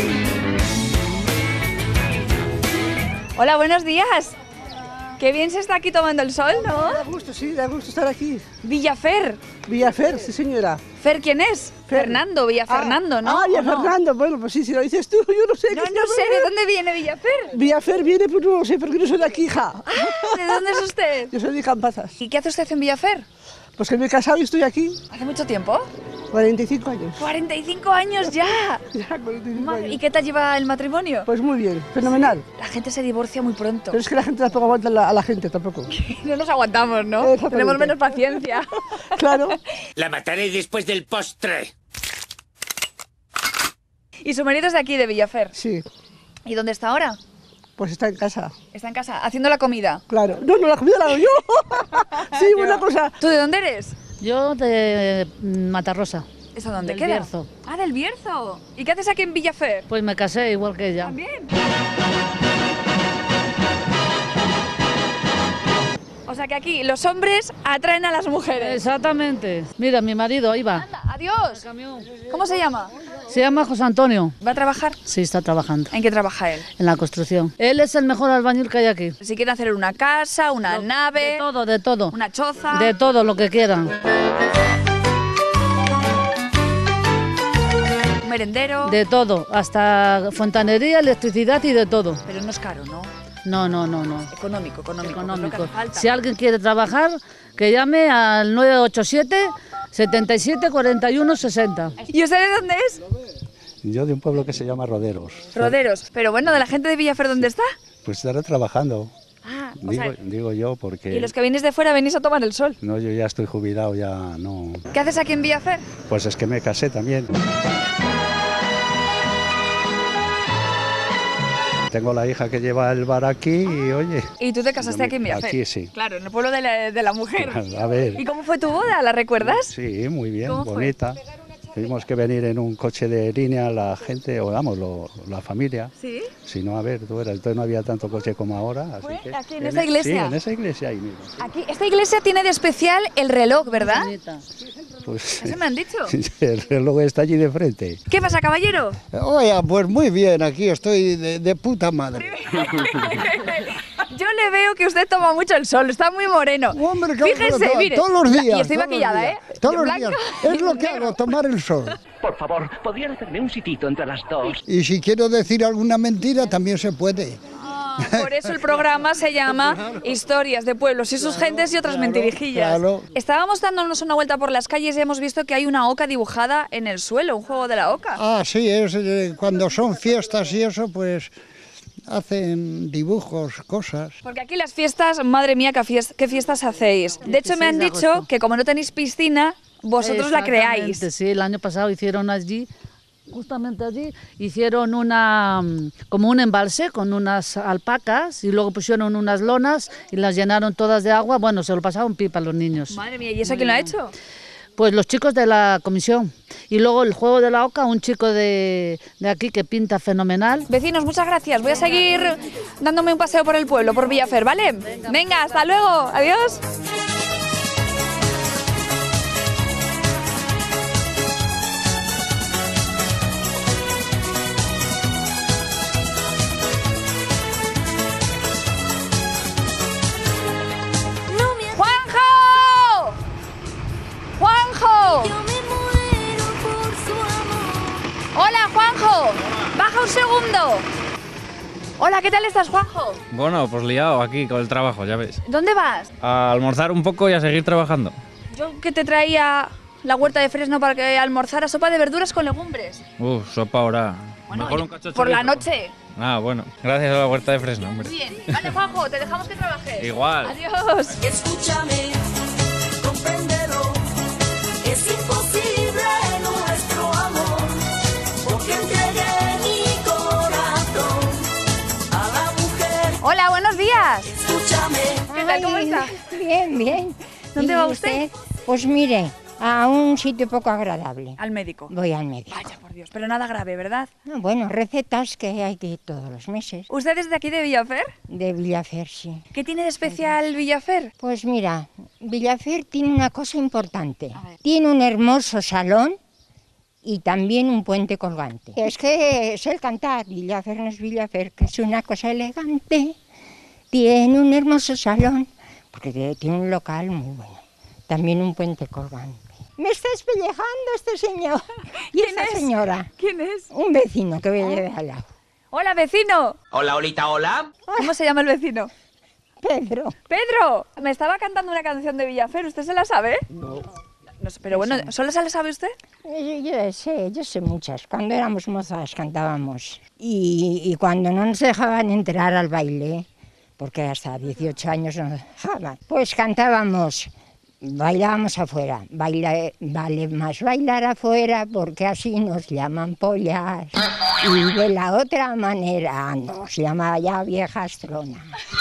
Speaker 10: Hola, buenos días. Qué bien se está aquí tomando el sol, ¿no?
Speaker 18: Da gusto, sí, da gusto estar aquí.
Speaker 10: Villafer.
Speaker 18: Villafer, sí señora.
Speaker 10: ¿Fer quién es?
Speaker 18: Fer.
Speaker 10: Fernando, Villafernando, ¿no?
Speaker 18: Ah,
Speaker 10: ¿O no?
Speaker 18: Villafernando, bueno, pues sí, si lo dices tú, yo no sé.
Speaker 10: No,
Speaker 18: qué
Speaker 10: no
Speaker 18: está-
Speaker 10: sé, ¿de dónde viene Villafer?
Speaker 18: Villafer viene, pero no lo sé, porque no soy de aquí, hija.
Speaker 10: ¿De dónde es usted?
Speaker 18: Yo soy de Campazas.
Speaker 10: ¿Y qué hace usted en Villafer?
Speaker 18: Pues que me he casado y estoy aquí.
Speaker 10: ¿Hace mucho tiempo?
Speaker 18: cuarenta y cinco años.
Speaker 10: cuarenta y cinco años ya.
Speaker 18: Ya, cuarenta y cinco
Speaker 10: Madre,
Speaker 18: años.
Speaker 10: ¿y qué tal lleva el matrimonio?
Speaker 18: Pues muy bien, fenomenal.
Speaker 10: La gente se divorcia muy pronto.
Speaker 18: Pero es que la gente tampoco aguanta la- a la gente, tampoco.
Speaker 10: No nos aguantamos, ¿no?
Speaker 18: Exactamente.
Speaker 10: Tenemos menos paciencia.
Speaker 18: Claro.
Speaker 19: La mataré después del postre.
Speaker 10: ¿Y su marido es de aquí, de Villafer?
Speaker 18: Sí.
Speaker 10: ¿Y dónde está ahora?
Speaker 18: Pues está en casa.
Speaker 10: Está en casa, haciendo la comida.
Speaker 18: Claro. No, no, la comida la hago yo. Sí, buena cosa.
Speaker 10: ¿Tú de dónde eres?
Speaker 15: Yo de Matarrosa.
Speaker 10: ¿Eso dónde
Speaker 15: Del
Speaker 10: queda?
Speaker 15: Bierzo.
Speaker 10: Ah, del Bierzo. ¿Y qué haces aquí en Villafer?
Speaker 15: Pues me casé igual que ella.
Speaker 10: ¿También? O sea que aquí los hombres atraen a las mujeres.
Speaker 15: Exactamente. Mira, mi marido, ahí va.
Speaker 10: Anda, adiós. ¿Cómo se llama?
Speaker 15: Se llama José Antonio.
Speaker 10: ¿Va a trabajar?
Speaker 15: Sí, está trabajando.
Speaker 10: ¿En qué trabaja él?
Speaker 15: En la construcción. Él es el mejor albañil que hay aquí.
Speaker 10: Si quieren hacer una casa, una nave...
Speaker 15: De todo, de todo.
Speaker 10: Una choza...
Speaker 15: De todo lo que quieran.
Speaker 10: Un merendero...
Speaker 15: De todo, hasta fontanería, electricidad y de todo.
Speaker 10: Pero no es caro, ¿no?
Speaker 15: No, no, no, no.
Speaker 10: Económico, económico.
Speaker 15: Económico.
Speaker 10: Es lo que hace falta.
Speaker 15: Si alguien quiere trabajar, que llame al nueve ocho siete, setenta y siete, cuarenta y uno, sesenta.
Speaker 10: ¿Y usted de dónde es?
Speaker 20: Yo de un pueblo que se llama Roderos.
Speaker 10: Roderos. Pero bueno, ¿de la gente de Villafer dónde está?
Speaker 20: Pues estaré trabajando.
Speaker 10: Ah, o
Speaker 20: Digo,
Speaker 10: sea,
Speaker 20: digo yo porque...
Speaker 10: y los que venís de fuera venís a tomar el sol.
Speaker 20: No, yo ya estoy jubilado, ya no...
Speaker 10: ¿Qué haces aquí en Villafer?
Speaker 20: Pues es que me casé también. Tengo la hija que lleva el bar aquí y oye...
Speaker 10: ¿Y tú te casaste
Speaker 20: yo me-
Speaker 10: aquí en Villafer?
Speaker 20: Aquí sí.
Speaker 10: Claro, en el pueblo de la, de la mujer.
Speaker 20: A ver.
Speaker 10: ¿Y cómo fue tu boda? ¿La recuerdas?
Speaker 20: Sí, muy bien,
Speaker 10: ¿Cómo fue?
Speaker 20: bonita. Tuvimos que venir en un coche de línea la gente, o vamos, lo- la familia.
Speaker 10: ¿Sí?
Speaker 20: Si no, a ver, tú eras, entonces no había tanto coche como ahora. Así
Speaker 10: ¿Fue
Speaker 20: que
Speaker 10: aquí en esta iglesia?
Speaker 20: Sí, en esa iglesia ahí mismo.
Speaker 10: Aquí, esta iglesia tiene de especial el reloj, ¿verdad?
Speaker 20: Pues,
Speaker 10: ¿Eso me han dicho?
Speaker 20: el reloj está allí de frente.
Speaker 10: ¿Qué pasa, caballero?
Speaker 7: Oye, pues muy bien, aquí estoy de, de puta madre.
Speaker 10: Yo le veo que usted toma mucho el sol, está muy moreno. Fíjese,
Speaker 7: Todo-
Speaker 10: mire.
Speaker 7: todos los días.
Speaker 10: Y estoy
Speaker 7: todos los
Speaker 10: maquillada,
Speaker 7: días,
Speaker 10: ¿eh?
Speaker 7: Todos
Speaker 10: Yo
Speaker 7: los
Speaker 10: blanca
Speaker 7: días. Es
Speaker 10: y
Speaker 7: lo que
Speaker 10: negro.
Speaker 7: hago, tomar el sol.
Speaker 19: Por favor, ¿podrían hacerme un sitito entre las dos?
Speaker 7: Y si quiero decir alguna mentira, también se puede.
Speaker 10: Por eso el programa se llama Historias de pueblos y sus gentes y otras mentirijillas.
Speaker 7: claro.
Speaker 10: Estábamos dándonos una vuelta por las calles y hemos visto que hay una oca dibujada en el suelo, un juego de la oca.
Speaker 7: Ah, sí, es, eh, cuando son fiestas y eso, pues hacen dibujos, cosas.
Speaker 10: Porque aquí las fiestas, madre mía, qué fies- qué fiestas hacéis. De hecho, me han
Speaker 15: dieciséis de
Speaker 10: dicho
Speaker 15: agosto.
Speaker 10: que como no tenéis piscina, vosotros la creáis.
Speaker 15: Exactamente, sí, el año pasado hicieron allí, justamente allí, hicieron una, mm, como un embalse con unas alpacas y luego pusieron unas lonas y las llenaron todas de agua. Bueno, se lo pasaron pipa a los niños.
Speaker 10: Madre mía, ¿y eso quién lo ha hecho?
Speaker 15: Pues los chicos de la comisión. Y luego el juego de la oca, un chico de, de aquí que pinta fenomenal.
Speaker 10: Vecinos, muchas gracias. Voy a seguir dándome un paseo por el pueblo, por Villafer, ¿vale? Venga, hasta luego. Adiós. ¡Juanjo! ¡Juanjo! Hola, Juanjo. Baja un segundo. Hola, ¿qué tal estás, Juanjo?
Speaker 12: Bueno, pues liado aquí con el trabajo, ya ves.
Speaker 10: ¿Dónde vas?
Speaker 12: A almorzar un poco y a seguir trabajando.
Speaker 10: Yo que te traía la huerta de Fresno para que almorzara sopa de verduras con legumbres.
Speaker 12: Uf, sopa ahora.
Speaker 10: Bueno,
Speaker 12: Mejor
Speaker 10: y
Speaker 12: un cacho de
Speaker 10: por la
Speaker 12: chorizo.
Speaker 10: noche.
Speaker 12: Ah, bueno. Gracias a la huerta de Fresno, hombre.
Speaker 10: Muy bien. Vale, Juanjo, te dejamos que trabajes.
Speaker 12: Igual.
Speaker 10: Adiós.
Speaker 16: Escúchame, compréndelo. Es imposible nuestro amor, porque entregué mi corazón a la mujer.
Speaker 10: Hola, buenos días.
Speaker 16: Escúchame.
Speaker 10: ¿Qué tal? ¿Cómo
Speaker 9: Ay,
Speaker 10: está?
Speaker 9: Bien, bien.
Speaker 10: ¿Dónde
Speaker 9: ¿Y
Speaker 10: va usted?
Speaker 9: Pues mire, a un sitio poco agradable.
Speaker 10: Al médico.
Speaker 9: Voy al médico.
Speaker 10: Vaya, por Dios. Pero nada grave, ¿verdad?
Speaker 9: No, bueno, recetas que hay que ir todos los meses.
Speaker 10: ¿Usted es de aquí de Villafer?
Speaker 9: De Villafer, sí.
Speaker 10: ¿Qué tiene de especial Villafer?
Speaker 9: Pues mira, Villafer tiene una cosa importante. Tiene un hermoso salón y también un puente colgante. Es que es el cantar, Villafer no es Villafer, que es una cosa elegante. Tiene un hermoso salón, porque tiene un local muy bueno. También un puente colgante. Me está espellejando este señor. ¿Y
Speaker 10: ¿Quién
Speaker 9: esta
Speaker 10: es?
Speaker 9: señora?
Speaker 10: ¿Quién es?
Speaker 9: Un vecino que vive de al lado.
Speaker 10: Hola, vecino.
Speaker 19: Hola, Olita, hola.
Speaker 10: ¿Cómo se llama el vecino?
Speaker 9: Pedro.
Speaker 10: Pedro, me estaba cantando una canción de Villafer, ¿usted se la sabe?
Speaker 9: No.
Speaker 10: No sé, pero bueno, ¿solo se la sabe usted?
Speaker 9: Eh, Yo sé, yo sé muchas. Cuando éramos mozas cantábamos. Y, y cuando no nos dejaban entrar al baile, porque hasta dieciocho años no nos dejaban, pues cantábamos Bailábamos afuera, Baila, vale más bailar afuera porque así nos llaman pollas. Y de la otra manera nos llama ya viejas tronas.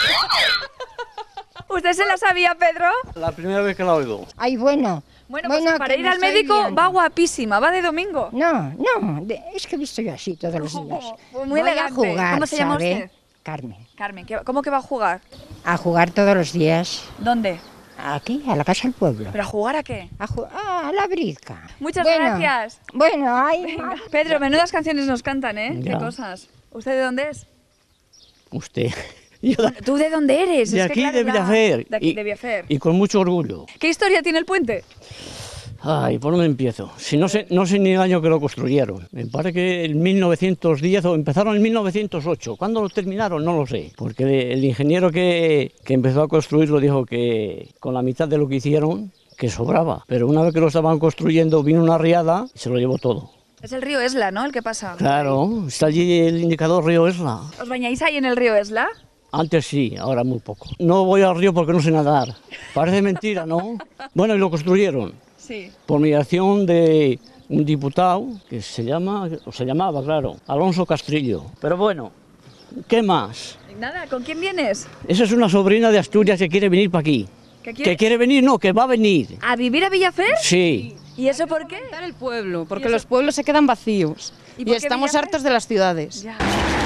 Speaker 10: ¿Usted se la sabía, Pedro?
Speaker 20: La primera vez que la oigo.
Speaker 9: Ay, bueno.
Speaker 10: Bueno, pues
Speaker 9: bueno,
Speaker 10: para
Speaker 9: que
Speaker 10: ir
Speaker 9: me
Speaker 10: al
Speaker 9: estoy
Speaker 10: médico
Speaker 9: liando.
Speaker 10: va guapísima, va de domingo.
Speaker 9: No, no, de- es que he visto yo así todos los días.
Speaker 10: Muy
Speaker 9: Voy
Speaker 10: elegante.
Speaker 9: a jugar,
Speaker 10: ¿Cómo se llama
Speaker 9: ¿sabe?
Speaker 10: usted?
Speaker 9: Carmen.
Speaker 10: Carmen, ¿qué- ¿cómo que va a jugar?
Speaker 9: A jugar todos los días.
Speaker 10: ¿Dónde?
Speaker 9: Aquí, a la casa del pueblo.
Speaker 10: ¿Pero a jugar a qué?
Speaker 9: A, ju- ah, a la brisca.
Speaker 10: Muchas
Speaker 9: Bueno,
Speaker 10: gracias.
Speaker 9: Bueno, hay...
Speaker 10: Venga. Pedro, menudas canciones nos cantan, ¿eh?
Speaker 20: Ya.
Speaker 10: Qué cosas. ¿Usted de dónde es?
Speaker 20: Usted. Yo de,
Speaker 10: ¿Tú de dónde eres?
Speaker 20: de
Speaker 10: Es que,
Speaker 20: aquí,
Speaker 10: claro,
Speaker 20: de
Speaker 10: la-
Speaker 20: Villafer.
Speaker 10: De aquí,
Speaker 20: y,
Speaker 10: de Villafer.
Speaker 20: y con mucho orgullo.
Speaker 10: ¿Qué historia tiene el puente?
Speaker 20: Ay, ¿por dónde empiezo? Si no sé, no sé ni el año que lo construyeron. Me parece que en mil novecientos diez o empezaron en mil novecientos ocho. ¿Cuándo lo terminaron? No lo sé. Porque el ingeniero que, que empezó a construirlo dijo que con la mitad de lo que hicieron, que sobraba. Pero una vez que lo estaban construyendo vino una riada y se lo llevó todo.
Speaker 10: Es el río Esla, ¿no? El que pasa.
Speaker 20: Claro, está allí el indicador Río Esla.
Speaker 10: ¿Os bañáis ahí en el río Esla?
Speaker 20: Antes sí, ahora muy poco. No voy al río porque no sé nadar. Parece mentira, ¿no? Bueno, y lo construyeron.
Speaker 10: Sí.
Speaker 20: Por mediación de un diputado que se llama, o se llamaba, claro, Alonso Castrillo. Pero bueno, ¿qué más?
Speaker 10: Nada, ¿con quién vienes?
Speaker 20: Esa es una sobrina de Asturias que quiere venir para aquí.
Speaker 10: ¿Que quiere?
Speaker 20: ¿Que quiere venir? No, que va a venir.
Speaker 10: ¿A vivir a Villafer?
Speaker 20: Sí.
Speaker 10: ¿Y eso por qué?
Speaker 21: El pueblo, porque los pueblos se quedan vacíos
Speaker 10: ¿Y
Speaker 21: y,
Speaker 10: por qué
Speaker 21: estamos
Speaker 10: Villafer?
Speaker 21: hartos de las ciudades.
Speaker 10: Ya.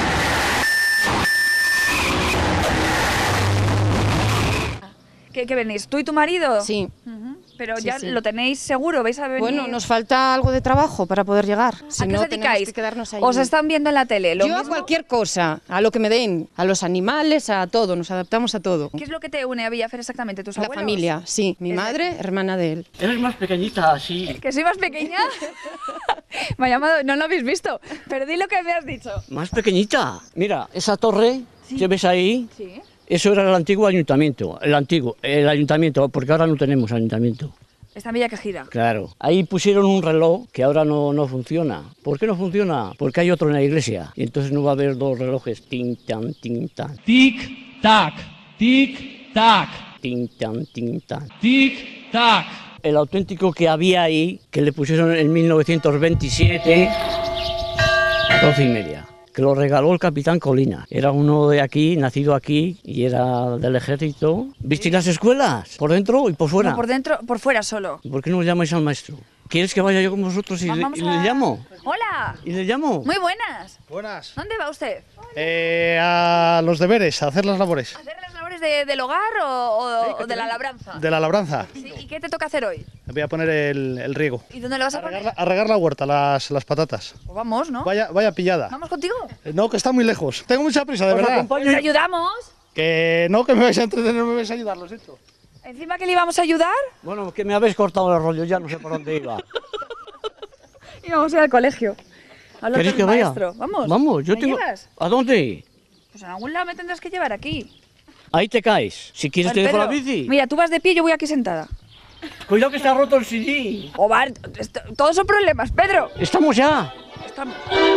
Speaker 10: ¿Qué, qué venís? ¿Tú y tu marido?
Speaker 21: Sí.
Speaker 10: Ujú. Pero
Speaker 21: Sí,
Speaker 10: ya
Speaker 21: sí.
Speaker 10: lo tenéis seguro, ¿vais a venir?
Speaker 21: Bueno, nos falta algo de trabajo para poder llegar. Si
Speaker 10: ¿A qué
Speaker 21: no,
Speaker 10: os
Speaker 21: tenemos
Speaker 10: dedicáis?
Speaker 21: que quedarnos ahí.
Speaker 10: ¿Os están viendo en la tele? ¿Lo
Speaker 21: Yo a
Speaker 10: mismo?
Speaker 21: cualquier cosa, a lo que me den, a los animales, a todo, nos adaptamos a todo.
Speaker 10: ¿Qué es lo que te une a Villafer exactamente? ¿Tus
Speaker 21: La
Speaker 10: abuelos?
Speaker 21: familia, sí. Mi
Speaker 10: Es de-
Speaker 21: madre, hermana de él.
Speaker 20: Eres más pequeñita, así.
Speaker 10: ¿Que soy más pequeña? Me ha llamado, no lo habéis visto, pero di lo que me has dicho.
Speaker 20: Más pequeñita. Mira, esa torre que ves ahí,
Speaker 10: Sí.
Speaker 20: eso era el antiguo ayuntamiento. El antiguo, el ayuntamiento, porque ahora no tenemos ayuntamiento.
Speaker 10: Está en Villaquejida.
Speaker 20: Claro. Ahí pusieron un reloj que ahora no, no funciona. ¿Por qué no funciona? Porque hay otro en la iglesia. Y entonces no va a haber dos relojes. Tin, tan, tin, tan.
Speaker 22: Tic, tac, tic, tac,
Speaker 20: Tin, tan, tin, tan.
Speaker 22: tic, tac.
Speaker 20: El auténtico que había ahí, que le pusieron en mil novecientos veintisiete, a doce y media, que lo regaló el capitán Colina. Era uno de aquí, nacido aquí, y era del ejército. ¿Visteis las escuelas? Por dentro y por fuera.
Speaker 10: No, por dentro, por fuera solo.
Speaker 20: ¿Y por qué no llamáis al maestro? ¿Quieres que vaya yo con vosotros y, le,
Speaker 10: Vamos
Speaker 20: y le
Speaker 10: a-
Speaker 20: llamo?
Speaker 10: Hola.
Speaker 20: ¿Y le llamo?
Speaker 10: Muy buenas.
Speaker 8: Buenas.
Speaker 10: ¿Dónde va usted?
Speaker 8: Eh, a los deberes, a hacer las labores.
Speaker 10: ¿Hacer las labores de- del hogar o, o- o de la labranza?
Speaker 8: De la labranza.
Speaker 10: Sí, ¿y qué te toca hacer hoy?
Speaker 8: Voy a poner el, el riego.
Speaker 10: ¿Y dónde lo vas a poner?
Speaker 8: A regar la huerta, las, las patatas.
Speaker 10: Pues vamos, ¿no?
Speaker 8: Vaya, vaya pillada.
Speaker 10: ¿Vamos contigo?
Speaker 8: Eh, No, que está muy lejos. Tengo mucha prisa, de
Speaker 10: Os
Speaker 8: verdad.
Speaker 10: acompaño. ¿Os ayudamos?
Speaker 8: Que no, que me vais a entretener, no me vais a ayudar, lo siento.
Speaker 10: ¿Encima que le íbamos a ayudar?
Speaker 20: Bueno, que me habéis cortado el rollo, ya no sé por dónde iba.
Speaker 10: Íbamos a ir al colegio. Habla
Speaker 20: ¿Queréis
Speaker 10: con
Speaker 20: que
Speaker 10: el
Speaker 20: vaya?
Speaker 10: maestro. Vamos.
Speaker 20: Vamos, yo
Speaker 10: ¿Me
Speaker 20: tengo...
Speaker 10: llevas?
Speaker 20: ¿A dónde?
Speaker 10: Pues en algún lado me tendrás que llevar aquí.
Speaker 20: Ahí te caes. Si quieres
Speaker 10: A
Speaker 20: te
Speaker 10: ver,
Speaker 20: dejo la
Speaker 10: Pedro,
Speaker 20: bici.
Speaker 10: Mira, tú vas de pie, yo voy aquí sentada.
Speaker 20: Cuidado que está roto el C D.
Speaker 10: Ovar, esto- todos son problemas, Pedro.
Speaker 20: Estamos ya.
Speaker 10: Estamos.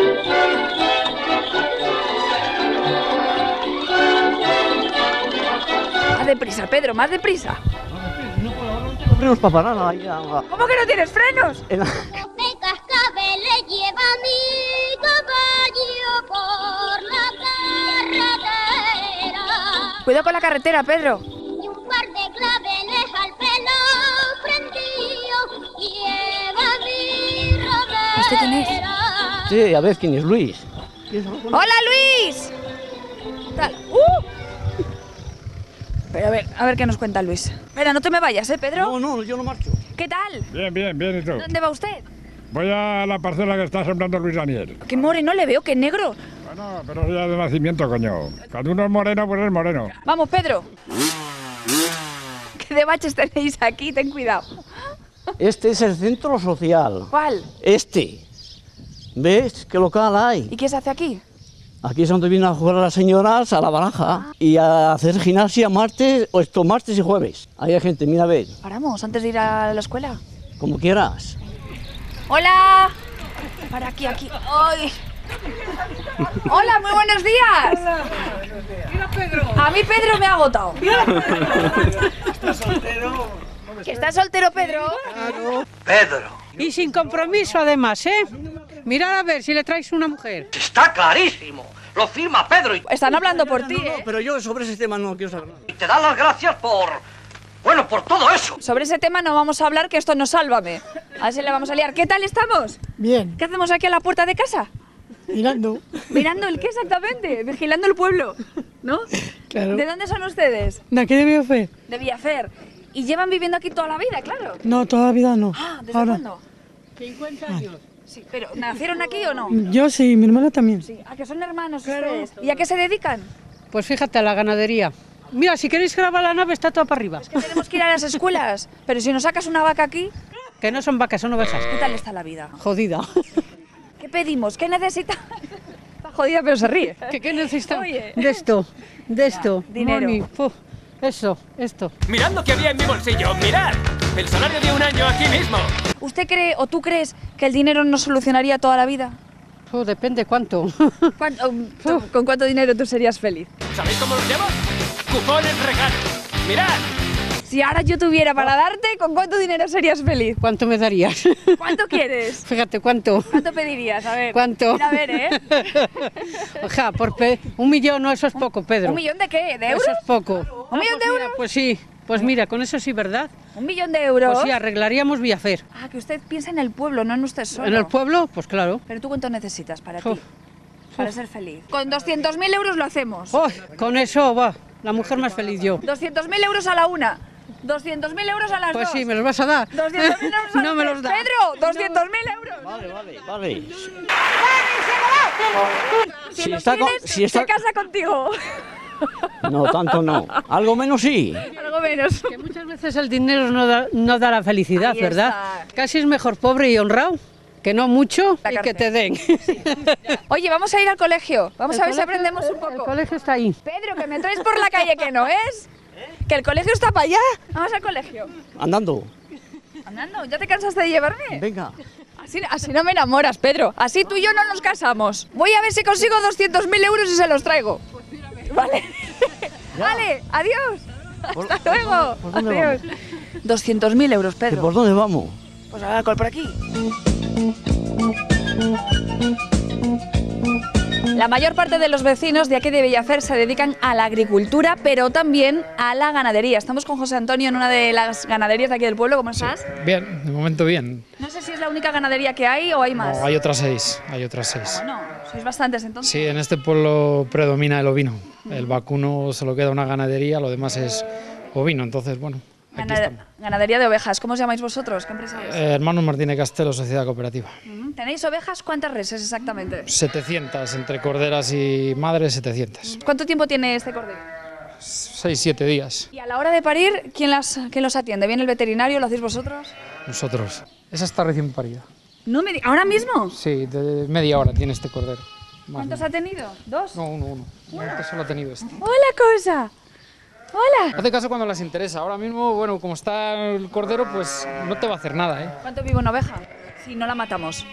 Speaker 10: Más deprisa, Pedro, más deprisa.
Speaker 20: No frenos para parar ahí. ya, va.
Speaker 10: ¿Cómo que no tienes frenos?
Speaker 20: En la-
Speaker 13: De cascabel le lleva mi caballo por la carretera.
Speaker 10: Cuidado con la carretera, Pedro.
Speaker 13: Y un par de claveles al pelo prendido lleva mi rodera.
Speaker 10: ¿Este quién es?
Speaker 20: Sí, a ver quién es Luis.
Speaker 10: ¡Hola, Luis! ¿Qué tal? ¡Uh! Pero a ver, a ver qué nos cuenta Luis. Espera, no te me vayas, ¿eh, Pedro?
Speaker 20: No, no, yo no marcho.
Speaker 10: ¿Qué tal?
Speaker 23: Bien, bien, bien, ¿y tú?
Speaker 10: ¿Dónde va usted?
Speaker 23: Voy a la parcela que está sembrando Luis Daniel.
Speaker 10: Qué moreno le veo, qué negro.
Speaker 23: Bueno, pero es ya de nacimiento, coño. Cuando uno es moreno, pues es moreno.
Speaker 10: Vamos, Pedro. ¿Qué de baches tenéis aquí? Ten cuidado.
Speaker 20: Este es el centro social.
Speaker 10: ¿Cuál?
Speaker 20: Este. ¿Ves qué local hay?
Speaker 10: ¿Y qué se hace aquí?
Speaker 20: Aquí es donde vienen a jugar las señoras a la baraja y a hacer gimnasia martes, o esto martes y jueves. Ahí hay gente, mira a ver,
Speaker 10: Paramos, antes de ir a la escuela.
Speaker 20: como quieras.
Speaker 10: ¡Hola! Para aquí, aquí. ¡Ay! ¡Hola, muy buenos días! A mí Pedro me ha agotado.
Speaker 23: Estás soltero,
Speaker 10: ¿Que estás soltero, Pedro?
Speaker 2: Claro.
Speaker 3: Pedro.
Speaker 2: Y sin compromiso, además, ¿eh? Mirad a ver si le traes una mujer.
Speaker 3: Está clarísimo. Lo firma Pedro y
Speaker 10: Están hablando por ti, ¿eh?
Speaker 20: Pero yo sobre ese tema no quiero saber nada.
Speaker 3: te da las gracias por... Bueno, por todo eso.
Speaker 10: Sobre ese tema no vamos a hablar, que esto no sálvame. A ver si le vamos a liar. ¿Qué tal estamos?
Speaker 2: Bien.
Speaker 10: ¿Qué hacemos aquí a la puerta de casa?
Speaker 2: Mirando.
Speaker 10: ¿Mirando el qué exactamente? Vigilando el pueblo, ¿no?
Speaker 2: Claro.
Speaker 10: ¿De dónde son ustedes?
Speaker 2: ¿De aquí de Villafer?
Speaker 10: De Villafer. ¿Y llevan viviendo aquí toda la vida, claro?
Speaker 2: No, toda la vida no.
Speaker 10: Ah, ¿desde
Speaker 2: Ahora.
Speaker 10: cuándo? cincuenta años. Sí, pero ¿nacieron aquí o no?
Speaker 2: Yo sí, mi hermana también.
Speaker 10: Sí. ¿A que son hermanos ustedes? ¿Y a qué se dedican?
Speaker 2: Pues fíjate, a la ganadería. Mira, si queréis grabar la nave está toda para arriba.
Speaker 10: Que tenemos que ir a las escuelas. Pero si nos sacas una vaca aquí,
Speaker 2: Que no son vacas, son ovejas.
Speaker 10: ¿qué tal está la vida?
Speaker 2: Jodida.
Speaker 10: ¿Qué pedimos? ¿Qué necesita? Está jodida, pero se ríe.
Speaker 2: ¿Qué, qué necesitan?
Speaker 10: Oye.
Speaker 2: De esto, de esto.
Speaker 10: Dinero.
Speaker 2: Money, puf, eso, esto.
Speaker 4: Mirad lo que había en mi bolsillo, mirad. El salario de un año aquí mismo.
Speaker 10: ¿Usted cree o tú crees que el dinero nos solucionaría toda la vida?
Speaker 2: Oh, depende cuánto.
Speaker 10: ¿Cuánto- tú- ¿Con cuánto dinero tú serías feliz?
Speaker 4: ¿Sabéis cómo los llamo? Cupones regalo. Mirad.
Speaker 10: Si ahora yo tuviera para darte, ¿con cuánto dinero serías feliz?
Speaker 2: ¿Cuánto me darías?
Speaker 10: ¿Cuánto quieres?
Speaker 2: Fíjate, ¿cuánto?
Speaker 10: ¿Cuánto pedirías? A ver.
Speaker 2: ¿Cuánto?
Speaker 10: Mira, a ver, ¿eh?
Speaker 2: Oja, por pe- un millón, no, eso es poco, Pedro.
Speaker 10: ¿Un millón de qué? ¿De euros?
Speaker 2: Eso es poco.
Speaker 10: ¿Un millón de euros?
Speaker 2: Pues sí, pues mira, con eso sí, ¿verdad?
Speaker 10: ¿Un millón de euros?
Speaker 2: Pues sí, arreglaríamos Villafer.
Speaker 10: Ah, que usted piensa en el pueblo, no en usted solo.
Speaker 2: ¿En el pueblo? Pues claro.
Speaker 10: ¿Pero tú cuánto necesitas para
Speaker 2: Uf.
Speaker 10: ti? Para ser feliz. Con doscientos mil euros lo hacemos.
Speaker 2: Oh, con eso va, la mujer más feliz yo.
Speaker 10: doscientos mil euros a la una. doscientos mil euros a las
Speaker 2: Pues
Speaker 10: dos.
Speaker 2: sí, ¿me los vas a dar?
Speaker 10: doscientos mil euros a
Speaker 2: No
Speaker 10: las
Speaker 2: me
Speaker 10: tres.
Speaker 2: los da.
Speaker 10: Pedro, doscientos mil euros.
Speaker 20: Vale, vale, vale.
Speaker 10: Si,
Speaker 20: Si
Speaker 10: los
Speaker 20: está con-
Speaker 10: tienes,
Speaker 20: si está-
Speaker 10: se casa contigo.
Speaker 20: No, tanto no. Algo menos sí.
Speaker 10: Algo menos.
Speaker 2: Que muchas veces el dinero no da, no da la felicidad,
Speaker 10: Ahí
Speaker 2: ¿verdad?
Speaker 10: está.
Speaker 2: Casi es mejor pobre y honrado que no mucho
Speaker 10: La
Speaker 2: y que
Speaker 10: cárcel.
Speaker 2: te den.
Speaker 10: Oye, vamos a ir al colegio. Vamos
Speaker 2: El
Speaker 10: a ver si
Speaker 2: colegio-
Speaker 10: aprendemos un
Speaker 2: El
Speaker 10: poco.
Speaker 2: colegio está ahí.
Speaker 10: Pedro, que me traes por la calle que no es. Que el colegio está para allá. Vamos al colegio.
Speaker 20: Andando.
Speaker 10: Andando, ¿ya te cansaste de llevarme?
Speaker 20: Venga.
Speaker 10: Así, así no me enamoras, Pedro. Así tú y yo no nos casamos. Voy a ver si consigo doscientos mil euros y se los traigo. Vale. Vale, adiós.
Speaker 20: ¿Por-
Speaker 10: Hasta luego.
Speaker 20: por dónde
Speaker 10: Adiós. doscientos mil euros,
Speaker 20: ¿Que
Speaker 10: Pedro.
Speaker 20: ¿Por dónde vamos?
Speaker 10: Pues al alcohol por aquí. La mayor parte de los vecinos de aquí de Villafer se dedican a la agricultura, pero también a la ganadería. Estamos con José Antonio en una de las ganaderías de aquí del pueblo. ¿Cómo estás?
Speaker 8: Bien, de momento bien.
Speaker 10: No sé si es la única ganadería que hay o hay más.
Speaker 8: No, hay otras seis, hay otras seis.
Speaker 10: Bueno, sois bastantes entonces.
Speaker 8: Sí, en este pueblo predomina el ovino. El vacuno se lo queda una ganadería, lo demás es ovino. Entonces, bueno, aquí
Speaker 10: Gana-
Speaker 8: estamos.
Speaker 10: Ganadería de ovejas. ¿Cómo os llamáis vosotros? ¿Qué empresa es?
Speaker 8: Eh, Hermanos Martínez Castelo, Sociedad Cooperativa.
Speaker 10: Ujú. ¿Tenéis ovejas? ¿Cuántas reses exactamente?
Speaker 8: setecientas, entre corderas y madres, setecientas.
Speaker 10: ¿Cuánto tiempo tiene este cordero?
Speaker 8: seis siete días.
Speaker 10: Y a la hora de parir, ¿quién, las, quién los atiende? ¿Viene el veterinario? ¿Lo hacéis vosotros?
Speaker 8: Nosotros. Esa está recién parida.
Speaker 10: No me di- ¿Ahora mismo?
Speaker 8: Sí, de media hora tiene este cordero. Más
Speaker 10: ¿Cuántos
Speaker 8: o
Speaker 10: ha tenido? ¿Dos?
Speaker 8: menos. No, uno, uno. Este solo ha tenido este.
Speaker 10: ¡Hola, cosa! ¡Hola!
Speaker 8: Hace caso cuando les interesa. Ahora mismo, bueno, como está el cordero, pues no te va a hacer nada, ¿eh?
Speaker 10: ¿Cuánto vive una oveja? Si no la matamos.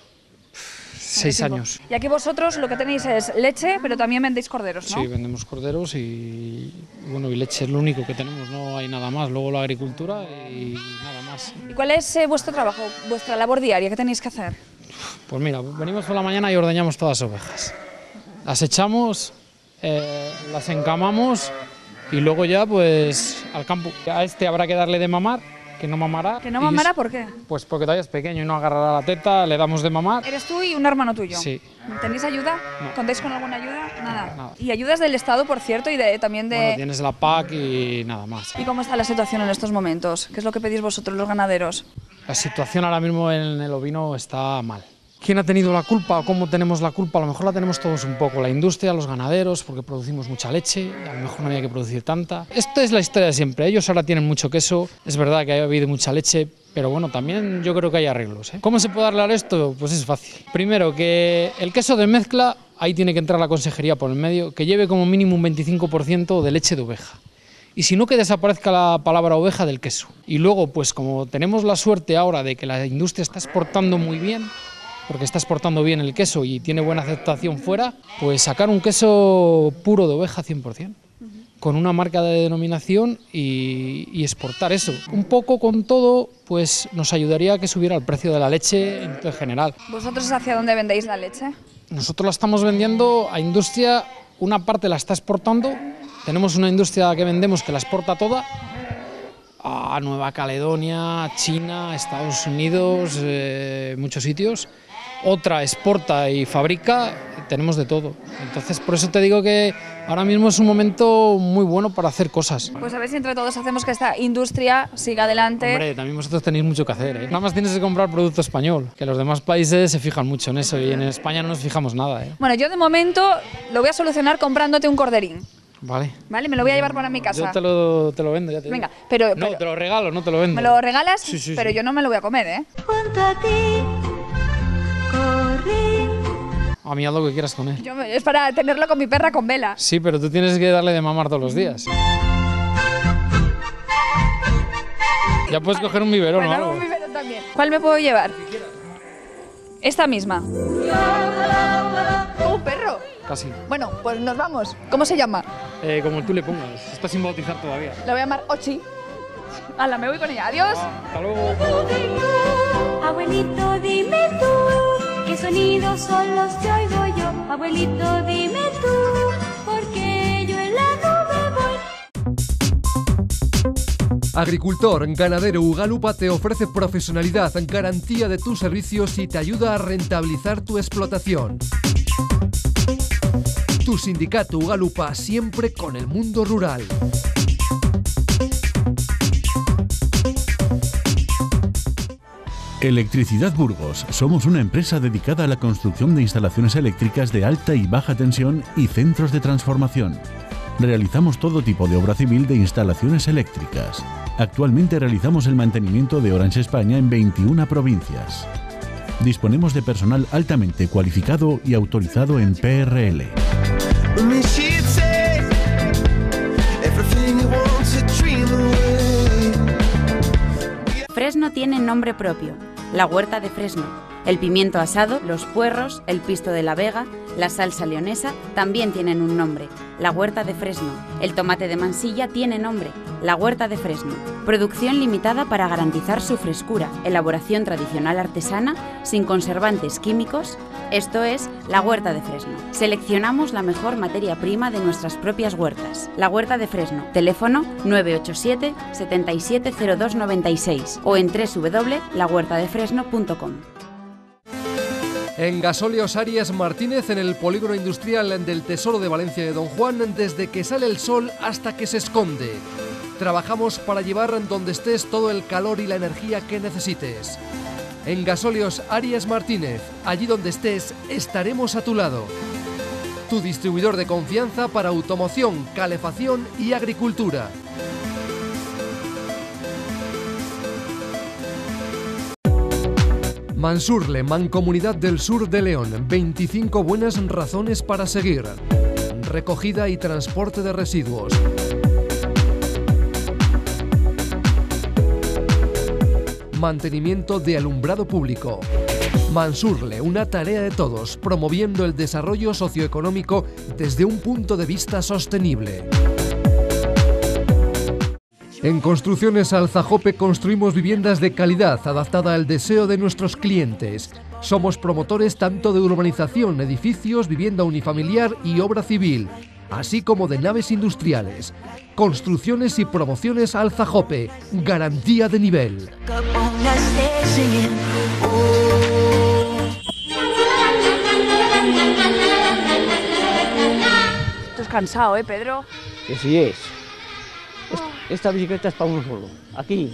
Speaker 8: Seis años.
Speaker 10: Y aquí vosotros lo que tenéis es leche, pero también vendéis corderos, ¿no?
Speaker 8: Sí, vendemos corderos y, bueno, y leche es lo único que tenemos, no hay nada más. Luego la agricultura y nada más.
Speaker 10: ¿Y cuál es eh, vuestro trabajo, vuestra labor diaria? ¿Qué tenéis que hacer?
Speaker 8: Pues mira, venimos por la mañana y ordeñamos todas las ovejas. Las echamos, eh, las encamamos y luego ya pues al campo. A este habrá que darle de mamar, que no mamará.
Speaker 10: ¿Que no
Speaker 8: y-
Speaker 10: mamará por qué?
Speaker 8: Pues porque todavía es pequeño y no agarrará la teta, le damos de mamar.
Speaker 10: ¿Eres tú y un hermano tuyo?
Speaker 8: Sí.
Speaker 10: ¿Tenéis ayuda?
Speaker 8: No.
Speaker 10: ¿Contáis con alguna ayuda? Nada.
Speaker 8: Nada.
Speaker 10: ¿Y ayudas del Estado, por cierto, y de, también de...?
Speaker 8: Bueno, tienes la P A C y nada más.
Speaker 10: ¿Y cómo está la situación en estos momentos? ¿Qué es lo que pedís vosotros, los ganaderos?
Speaker 8: La situación ahora mismo en el ovino está mal. ¿Quién ha tenido la culpa o cómo tenemos la culpa? A lo mejor la tenemos todos un poco, la industria, los ganaderos, porque producimos mucha leche, y a lo mejor no había que producir tanta. Esta es la historia de siempre, ellos ahora tienen mucho queso, es verdad que ha habido mucha leche, pero bueno, también yo creo que hay arreglos, ¿eh? ¿Cómo se puede arreglar esto? Pues es fácil. Primero, que el queso de mezcla, ahí tiene que entrar la consejería por el medio, que lleve como mínimo un veinticinco por ciento de leche de oveja. Y si no, que desaparezca la palabra oveja del queso. Y luego, pues como tenemos la suerte ahora de que la industria está exportando muy bien, porque está exportando bien el queso y tiene buena aceptación fuera, pues sacar un queso puro de oveja cien por cien, con una marca de denominación y, y exportar eso. Un poco con todo, pues nos ayudaría a que subiera el precio de la leche en general.
Speaker 10: ¿Vosotros hacia dónde vendéis la leche?
Speaker 8: Nosotros la estamos vendiendo a industria, una parte la está exportando, tenemos una industria que vendemos que la exporta toda, a Nueva Caledonia, China, Estados Unidos, eh, muchos sitios. Otra exporta y fabrica, tenemos de todo. Entonces, por eso te digo que ahora mismo es un momento muy bueno para hacer cosas.
Speaker 10: Pues a ver si entre todos hacemos que esta industria siga adelante.
Speaker 8: Hombre, también vosotros tenéis mucho que hacer, ¿eh? Nada más tienes que comprar producto español, que los demás países se fijan mucho en eso y en España no nos fijamos nada, ¿eh?
Speaker 10: Bueno, yo de momento lo voy a solucionar comprándote un corderín.
Speaker 8: Vale.
Speaker 10: Vale, me lo voy a llevar para mi casa.
Speaker 8: Yo te lo, te lo vendo, ya te
Speaker 10: Venga,
Speaker 8: digo.
Speaker 10: pero,
Speaker 8: No,
Speaker 10: pero-
Speaker 8: te lo regalo, no te lo vendo.
Speaker 10: ¿Me lo regalas?
Speaker 8: Sí, sí,
Speaker 10: Pero
Speaker 8: sí.
Speaker 10: yo no me lo voy a comer, ¿eh?
Speaker 13: Junto a ti, corrí.
Speaker 8: A mí haz lo que quieras con él.
Speaker 10: Yo me- es para tenerlo con mi perra con vela.
Speaker 8: Sí, pero tú tienes que darle de mamar todos los días. Ya puedes coger un biberón o
Speaker 10: Bueno,
Speaker 8: algo.
Speaker 10: un biberón también. ¿Cuál me puedo llevar? Esta misma. ¿Como un perro?
Speaker 8: Casi.
Speaker 10: Bueno, pues nos vamos. ¿Cómo se llama?
Speaker 8: Eh, como tú le pongas. Está sin bautizar todavía.
Speaker 10: La voy a llamar Ochi. Hala, me voy con ella. Adiós.
Speaker 8: Hasta luego.
Speaker 13: Abuelito, dime tú, ¿qué sonidos son los que oigo yo? Abuelito, dime tú, porque yo en la nube voy.
Speaker 5: Agricultor, ganadero Ugalupa te ofrece profesionalidad, garantía de tus servicios y te ayuda a rentabilizar tu explotación. Tu sindicato Ugalupa, siempre con el mundo rural.
Speaker 6: Electricidad Burgos. Somos una empresa dedicada a la construcción de instalaciones eléctricas de alta y baja tensión y centros de transformación. Realizamos todo tipo de obra civil de instalaciones eléctricas. Actualmente realizamos el mantenimiento de Orange España en veintiuna provincias. Disponemos de personal altamente cualificado y autorizado en P R L.
Speaker 11: Fresno tiene nombre propio, la huerta de Fresno. El pimiento asado, los puerros, el pisto de la Vega, la salsa leonesa también tienen un nombre, la huerta de Fresno. El tomate de Mansilla tiene nombre, la huerta de Fresno. Producción limitada para garantizar su frescura, elaboración tradicional artesana, sin conservantes químicos. Esto es la huerta de Fresno. Seleccionamos la mejor materia prima de nuestras propias huertas. La huerta de Fresno. Teléfono nueve ocho siete, siete siete cero dos nueve seis o en doble u doble u doble punto la huerta de fresno punto com.
Speaker 5: En Gasóleos Arias Martínez, en el polígono industrial del Tesoro de Valencia de Don Juan, desde que sale el sol hasta que se esconde. Trabajamos para llevar donde estés todo el calor y la energía que necesites. En Gasóleos Arias Martínez, allí donde estés, estaremos a tu lado. Tu distribuidor de confianza para automoción, calefacción y agricultura. Mansurle, Mancomunidad del Sur de León. veinticinco buenas razones para seguir. Recogida y transporte de residuos. Mantenimiento de alumbrado público. Mansurle, una tarea de todos, promoviendo el desarrollo socioeconómico desde un punto de vista sostenible. En Construcciones Alzajope construimos viviendas de calidad adaptada al deseo de nuestros clientes. Somos promotores tanto de urbanización, edificios, vivienda unifamiliar y obra civil, así como de naves industriales. Construcciones y promociones Alzajope, garantía de nivel.
Speaker 10: Estás cansado, ¿eh, Pedro?
Speaker 20: Que sí es. Es- Esta bicicleta es para uno solo. Aquí.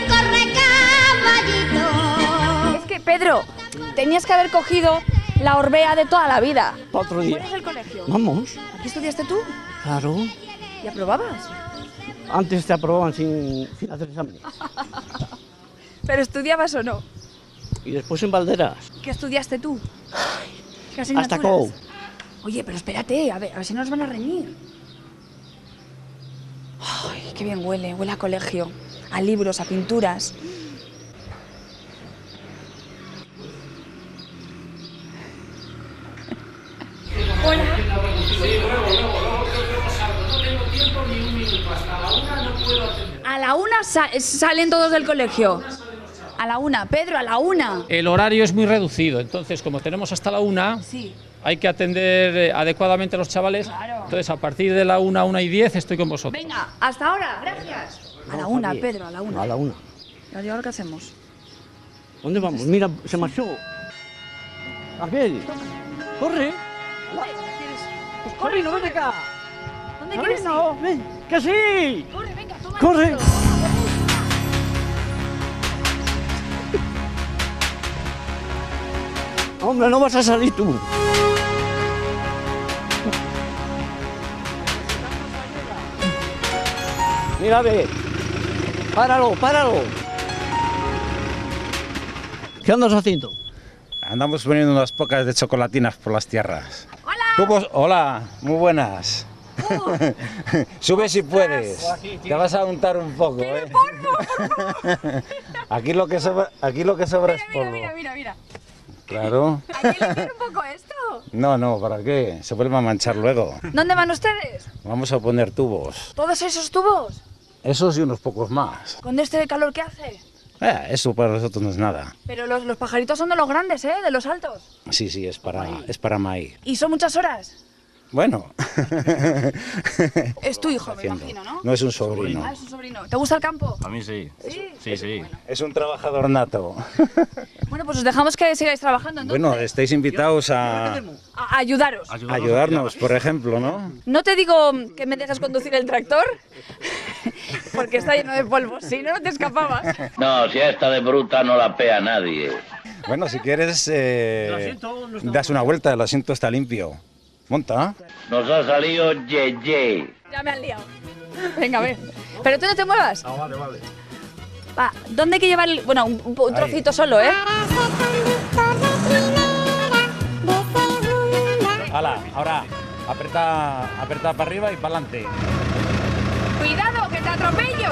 Speaker 10: Es que, Pedro, tenías que haber cogido la Orbea de toda la vida.
Speaker 20: Para otro día.
Speaker 10: ¿Cuál es el colegio?
Speaker 20: Vamos.
Speaker 10: ¿Aquí estudiaste tú?
Speaker 20: Claro.
Speaker 10: ¿Y aprobabas?
Speaker 20: Antes te aprobaban sin, sin hacer exámenes.
Speaker 10: ¿Pero estudiabas o no?
Speaker 20: Y después en Valderas.
Speaker 10: ¿Qué estudiaste tú? ¿Qué
Speaker 20: Hasta
Speaker 10: asignaturas?
Speaker 20: Co.
Speaker 10: Oye, pero espérate, a ver, a ver si nos van a reñir. Ay, qué bien huele, huele a colegio, a libros, a pinturas. Hola.
Speaker 1: Sí, luego, luego, luego creo que pasa algo. No tengo tiempo ni un minuto. Hasta la una no puedo atender.
Speaker 10: A la una sa salen todos del colegio. A la una, Pedro, a la una.
Speaker 12: El horario es muy reducido, entonces como tenemos hasta la una,
Speaker 10: Sí.
Speaker 12: hay que atender eh, adecuadamente a los chavales.
Speaker 10: Claro.
Speaker 12: Entonces a partir de la una, una y diez estoy con vosotros.
Speaker 10: Venga, hasta ahora, gracias. A la una, Pedro, a la una.
Speaker 20: A la una.
Speaker 10: ¿Y ahora qué hacemos?
Speaker 20: ¿Dónde vamos? Mira, se marchó. Aquel. Corre.
Speaker 10: Pues
Speaker 20: corre, no ven acá.
Speaker 10: ¿Dónde
Speaker 20: Corre,
Speaker 10: quieres ir?
Speaker 20: no, ven. Que sí.
Speaker 10: Corre, venga, toma.
Speaker 20: Corre.
Speaker 10: esto.
Speaker 20: Hombre, no vas a salir tú. Mira, ve. Páralo, páralo. ¿Qué andas haciendo?
Speaker 14: Andamos poniendo unas pocas de chocolatinas por las tierras.
Speaker 10: ¡Hola!
Speaker 14: Tubos, hola, muy buenas. Sube si puedes. Te vas a untar un poco, ¿eh? Aquí lo que sobra, aquí lo que sobra es polvo.
Speaker 10: Mira, mira, mira.
Speaker 14: Claro.
Speaker 10: ¿Hay que limpiar un poco esto?
Speaker 14: No, no, ¿para qué? Se vuelve a manchar luego.
Speaker 10: ¿Dónde van ustedes?
Speaker 14: Vamos a poner tubos.
Speaker 10: ¿Todos esos tubos?
Speaker 14: Esos y unos pocos más.
Speaker 10: ¿Con este calor que hace?
Speaker 14: Eh, eso para nosotros no es nada.
Speaker 10: Pero los, los pajaritos son de los grandes, ¿eh? De los altos.
Speaker 14: Sí, sí, es para, es para maíz.
Speaker 10: ¿Y son muchas horas?
Speaker 14: Bueno.
Speaker 10: Es tu hijo, me
Speaker 14: Haciendo.
Speaker 10: imagino, ¿no?
Speaker 14: No es un sobrino.
Speaker 10: Ah, es un sobrino. ¿Te gusta el campo?
Speaker 14: A mí sí.
Speaker 10: Sí.
Speaker 14: Sí, sí. Es un trabajador nato.
Speaker 10: Bueno, pues os dejamos que sigáis trabajando, entonces.
Speaker 14: Bueno, estáis invitados a,
Speaker 10: A, a ayudaros.
Speaker 14: a ayudarnos, por ejemplo, ¿no?
Speaker 10: No te digo que me dejes conducir el tractor, porque está lleno de polvo. Si no, no te escapabas.
Speaker 17: No, si a esta de bruta no la pea nadie.
Speaker 14: Bueno, si quieres, eh, das una vuelta, el asiento está limpio. Monta.
Speaker 17: Nos ha salido Yeye.
Speaker 10: Ya me han liado. Venga, a ver. Pero tú no te muevas.
Speaker 14: Ah, vale, vale.
Speaker 10: Va, ¿dónde hay que llevar el...? Bueno, un, un trocito solo, ¿eh?
Speaker 14: Hala, ahora, aprieta, aprieta para arriba y para adelante.
Speaker 10: ¡Cuidado, que te atropello!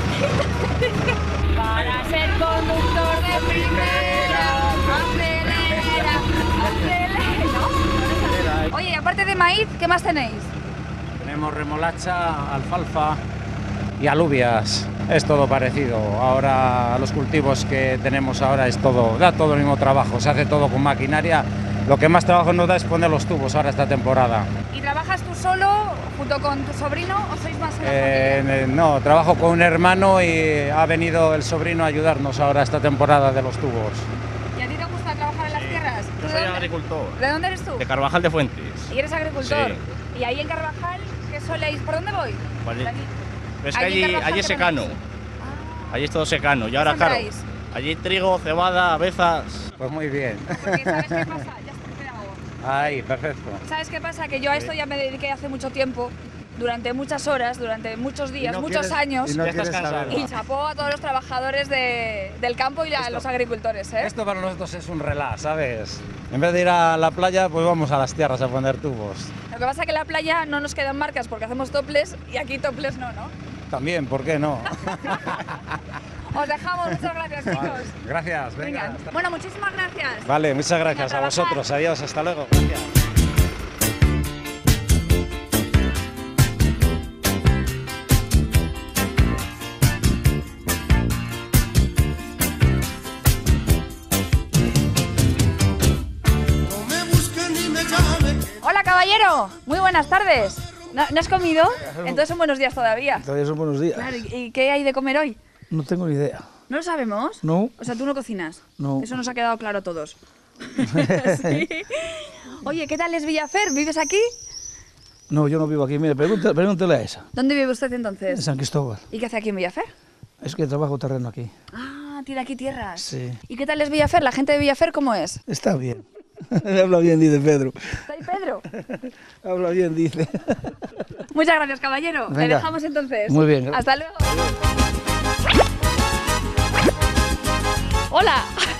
Speaker 10: Para ser conductor de primera, acelera, acelera, ¿no? Oye, aparte de maíz, ¿qué más tenéis?
Speaker 14: Tenemos remolacha, alfalfa y alubias. Es todo parecido. Ahora los cultivos que tenemos ahora es todo, da todo el mismo trabajo, se hace todo con maquinaria. Lo que más trabajo nos da es poner los tubos ahora esta temporada.
Speaker 10: ¿Y trabajas tú solo, junto con tu sobrino, o sois más en la
Speaker 14: Eh,
Speaker 10: familia?
Speaker 14: no, trabajo con un hermano y ha venido el sobrino a ayudarnos ahora esta temporada de los tubos.
Speaker 10: ¿Y a ti te gusta trabajar en las tierras? ¿Tú
Speaker 24: Yo
Speaker 10: de
Speaker 24: soy
Speaker 10: dónde-
Speaker 24: agricultor.
Speaker 10: ¿De dónde eres tú?
Speaker 24: De Carvajal de Fuentes.
Speaker 10: ¿Y eres agricultor?
Speaker 24: Sí.
Speaker 10: ¿Y ahí en Carvajal qué soléis? ¿Por dónde voy?
Speaker 24: Vale.
Speaker 10: Por aquí.
Speaker 24: Pero es que
Speaker 10: Allí en
Speaker 24: allí,
Speaker 10: Carvajal,
Speaker 24: allí es
Speaker 10: ¿qué
Speaker 24: secano.
Speaker 10: tenéis?
Speaker 24: Allí es todo secano. Y ahora,
Speaker 10: ¿Qué
Speaker 24: claro,
Speaker 10: sembráis?
Speaker 24: allí trigo, cebada, avezas.
Speaker 14: Pues muy bien.
Speaker 10: Porque ¿sabes qué pasa? Ya está, te hago.
Speaker 14: Ahí, perfecto.
Speaker 10: ¿Sabes qué pasa? Que yo a esto ya me dediqué hace mucho tiempo, durante muchas horas, durante muchos días,
Speaker 14: no
Speaker 10: muchos
Speaker 14: quieres-
Speaker 10: años.
Speaker 14: y no Ya estás quieres cansado. saberlo.
Speaker 10: Y chapó a todos los trabajadores de- del campo y a los agricultores, ¿eh?
Speaker 14: Esto para nosotros es un relax, ¿sabes? En vez de ir a la playa, pues vamos a las tierras a poner tubos.
Speaker 10: Lo que pasa es que en la playa no nos quedan marcas porque hacemos toples y aquí toples no, ¿no?
Speaker 14: También, ¿por qué no?
Speaker 10: Os dejamos, muchas gracias, chicos.
Speaker 14: Gracias, venga.
Speaker 10: Venga. Bueno, muchísimas gracias.
Speaker 14: Vale, muchas gracias a vosotros. Adiós, hasta luego. Gracias.
Speaker 10: Hola, caballero. Muy buenas tardes. ¿No, no has comido? Entonces son buenos días todavía.
Speaker 25: Todavía son buenos días.
Speaker 10: Claro, ¿y y qué hay de comer hoy?
Speaker 25: No tengo ni idea.
Speaker 10: ¿No lo sabemos?
Speaker 25: No.
Speaker 10: O sea, tú no cocinas.
Speaker 25: No.
Speaker 10: Eso nos ha quedado claro a todos. Sí. Oye, ¿qué tal es Villafer? ¿Vives aquí?
Speaker 25: No, yo no vivo aquí. Mire, pregúntale, pregúntale a esa.
Speaker 10: ¿Dónde vive usted
Speaker 25: En
Speaker 10: entonces?
Speaker 25: San Cristóbal.
Speaker 10: ¿Y qué hace aquí en Villafer?
Speaker 25: Es que trabajo terreno aquí.
Speaker 10: Ah, tiene aquí tierras.
Speaker 25: Sí.
Speaker 10: ¿Y qué tal es Villafer? ¿La gente de Villafer cómo es?
Speaker 25: Está bien. Habla bien, dice Pedro.
Speaker 10: ¿Está ahí Pedro?
Speaker 25: Habla bien, dice.
Speaker 10: Muchas gracias, caballero. Te
Speaker 25: Venga.
Speaker 10: dejamos entonces.
Speaker 25: Muy bien.
Speaker 10: Hasta luego. Hola.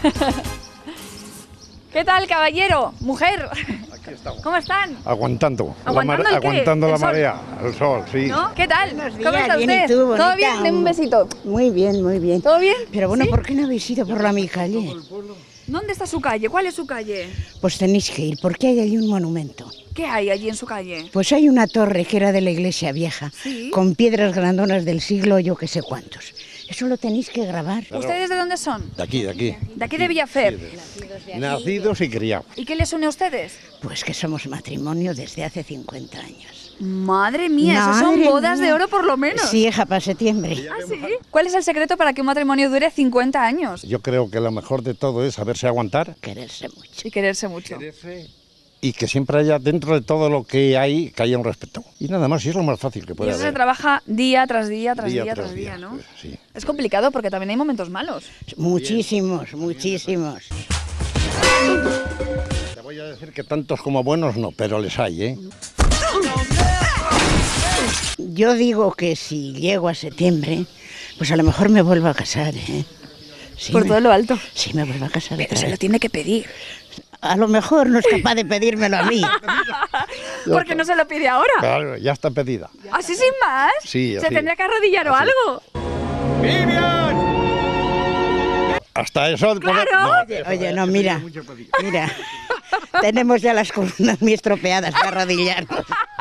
Speaker 10: ¿Qué tal, caballero? Mujer.
Speaker 23: Aquí estamos.
Speaker 10: ¿Cómo están?
Speaker 23: Aguantando.
Speaker 10: ¿Aguantando
Speaker 23: la,
Speaker 10: el qué?
Speaker 23: aguantando
Speaker 10: ¿El
Speaker 23: la
Speaker 10: sol?
Speaker 23: marea. El sol, sí.
Speaker 10: ¿No? ¿Qué tal? ¿Cómo
Speaker 26: días,
Speaker 10: está
Speaker 26: bien,
Speaker 10: usted?
Speaker 26: ¿y tú,
Speaker 10: ¿Todo
Speaker 26: bonita?
Speaker 10: bien? Deme un besito.
Speaker 26: Muy bien, muy bien.
Speaker 10: ¿Todo bien?
Speaker 26: Pero bueno,
Speaker 10: ¿Sí?
Speaker 26: ¿por qué no habéis ido por la mi calle?
Speaker 10: ¿Dónde está su calle? ¿Cuál es su calle?
Speaker 26: Pues tenéis que ir, porque hay allí un monumento.
Speaker 10: ¿Qué hay allí en su calle?
Speaker 26: Pues hay una torre que era de la iglesia vieja,
Speaker 10: ¿Sí?
Speaker 26: con piedras grandonas del siglo yo que sé cuántos. Eso lo tenéis que grabar.
Speaker 10: ¿Ustedes de dónde son?
Speaker 7: De aquí, de aquí.
Speaker 10: De aquí de Villafer.
Speaker 7: Nacidos y criados.
Speaker 10: ¿Y qué les une a ustedes?
Speaker 26: Pues que somos matrimonio desde hace cincuenta años.
Speaker 10: Madre mía, eso son
Speaker 26: Madre
Speaker 10: bodas
Speaker 26: mía.
Speaker 10: de oro por lo menos.
Speaker 26: Sí, hija, para septiembre.
Speaker 10: ¿Ah, sí? ¿Cuál es el secreto para que un matrimonio dure cincuenta años?
Speaker 7: Yo creo que lo mejor de todo es saberse aguantar.
Speaker 26: Quererse mucho.
Speaker 10: Y quererse mucho.
Speaker 7: Y que siempre haya, dentro de todo lo que hay, que haya un respeto. Y nada más, y es lo más fácil que
Speaker 10: Y
Speaker 7: puede
Speaker 10: eso se
Speaker 7: haber.
Speaker 10: trabaja día tras día, tras día,
Speaker 7: Día
Speaker 10: tras
Speaker 7: tras
Speaker 10: día,
Speaker 7: día,
Speaker 10: ¿no?
Speaker 7: Sí.
Speaker 10: Es complicado porque también hay momentos malos.
Speaker 26: Muchísimos, muchísimos.
Speaker 7: Te voy a decir que tantos como buenos no, pero les hay, ¿eh?
Speaker 26: Yo digo que si llego a septiembre, pues a lo mejor me vuelvo a casar, ¿eh? Sí,
Speaker 10: Por
Speaker 26: me-
Speaker 10: todo lo alto.
Speaker 26: Sí, me vuelvo a casar.
Speaker 10: Pero
Speaker 26: otra
Speaker 10: se
Speaker 26: vez.
Speaker 10: lo tiene que pedir.
Speaker 26: A lo mejor no es capaz de pedírmelo a mí.
Speaker 10: Porque no se lo pide ahora.
Speaker 7: Claro, ya está pedida.
Speaker 10: ¿Así sin más?
Speaker 7: Sí,
Speaker 10: ¿Se
Speaker 7: así.
Speaker 10: tendría que arrodillar o
Speaker 7: Así.
Speaker 10: algo?
Speaker 7: Hasta eso...
Speaker 10: ¡Claro!
Speaker 7: No,
Speaker 26: Oye, oye, no, mira, mira. Tenemos ya las columnas muy estropeadas para arrodillarnos.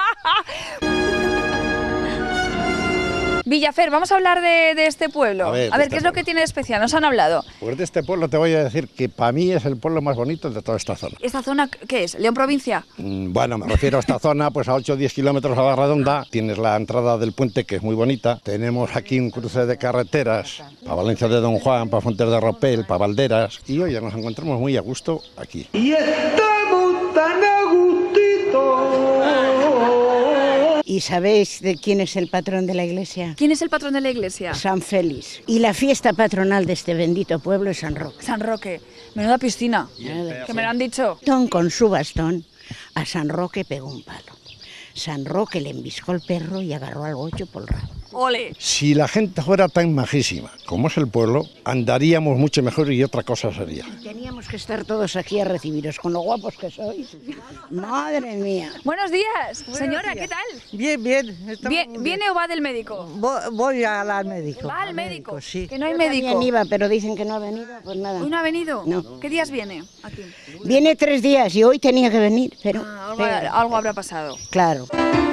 Speaker 10: Villafer, vamos a hablar de, de este pueblo.
Speaker 7: A ver, de
Speaker 10: ¿qué
Speaker 7: este
Speaker 10: es lo que tiene de especial? Nos han hablado.
Speaker 7: Pues de este pueblo te voy a decir que para mí es el pueblo más bonito de toda esta zona.
Speaker 10: ¿Esta zona qué es? ¿León Provincia?
Speaker 7: Mm, Bueno, me refiero a esta zona, pues a ocho o diez kilómetros a la redonda. Tienes la entrada del puente, que es muy bonita. Tenemos aquí un cruce de carreteras para Valencia de Don Juan, para Fuentes de Ropel, para Valderas. Y oye, nos encontramos muy a gusto aquí.
Speaker 9: Y estamos tan a gustito.
Speaker 26: ¿Y sabéis de quién es el patrón de la iglesia?
Speaker 10: ¿Quién es el patrón de la iglesia?
Speaker 26: San Félix. Y la fiesta patronal de este bendito pueblo es San Roque.
Speaker 10: San Roque. Menuda piscina. Que me lo han dicho.
Speaker 26: Tom con su bastón a San Roque pegó un palo. San Roque le embiscó el perro y agarró al gocho por el rabo.
Speaker 10: ¡Ole!
Speaker 7: Si la gente fuera tan majísima como es el pueblo, andaríamos mucho mejor y otra cosa sería.
Speaker 26: Teníamos que estar todos aquí a recibiros con lo guapos que sois. Madre mía.
Speaker 10: Buenos días, señora, ¿qué tal?
Speaker 15: Bien, bien. estamos
Speaker 10: Vie-
Speaker 15: muy bien.
Speaker 10: ¿Viene o va del médico?
Speaker 15: Voy, voy al al médico.
Speaker 10: Va al médico.
Speaker 15: Sí.
Speaker 10: Que no hay
Speaker 26: Yo
Speaker 10: médico.
Speaker 26: también iba, pero dicen que no ha venido, pues nada.
Speaker 10: ¿Hoy no ha venido?
Speaker 26: No.
Speaker 10: ¿Qué días viene aquí?
Speaker 26: Viene tres días y hoy tenía que venir, pero...
Speaker 10: Ah, algo,
Speaker 26: pero-
Speaker 10: algo habrá pasado.
Speaker 26: Claro.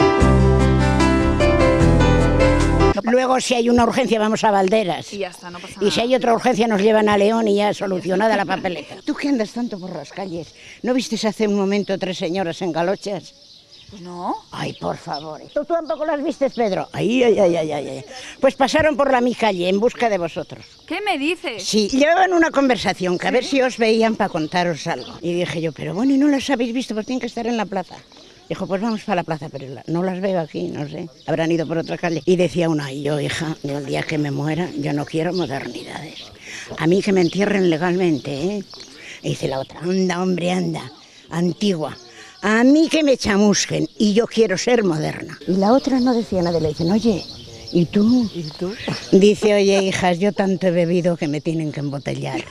Speaker 26: Luego, si hay una urgencia, vamos a Valderas.
Speaker 10: Y ya está, no pasa nada.
Speaker 26: Y si hay otra urgencia, nos llevan a León y ya solucionada la papeleta. ¿Tú qué andas tanto por las calles? ¿No vistes hace un momento tres señoras en galochas?
Speaker 10: Pues no.
Speaker 26: Ay, por favor. ¿Tú tampoco las vistes, Pedro? Ay, ay, ay, ay, ay, ay. Pues pasaron por la mi calle en busca de vosotros.
Speaker 10: ¿Qué me dices?
Speaker 26: Sí, llevaban una conversación, que a ver si os veían para contaros algo. Y dije yo, pero bueno, ¿y no las habéis visto? Pues tienen que estar en la plaza. Dijo, pues vamos para la plaza, pero la- no las veo aquí, no sé. Habrán ido por otra calle. Y decía una, y yo, hija, yo el día que me muera, yo no quiero modernidades. A mí que me entierren legalmente, ¿eh? Y dice la otra, anda, hombre, anda, antigua. A mí que me chamusquen y yo quiero ser moderna. Y la otra no decía nada, le dicen, oye, ¿y tú?
Speaker 15: ¿Y tú?
Speaker 26: Dice, oye, hijas, yo tanto he bebido que me tienen que embotellar.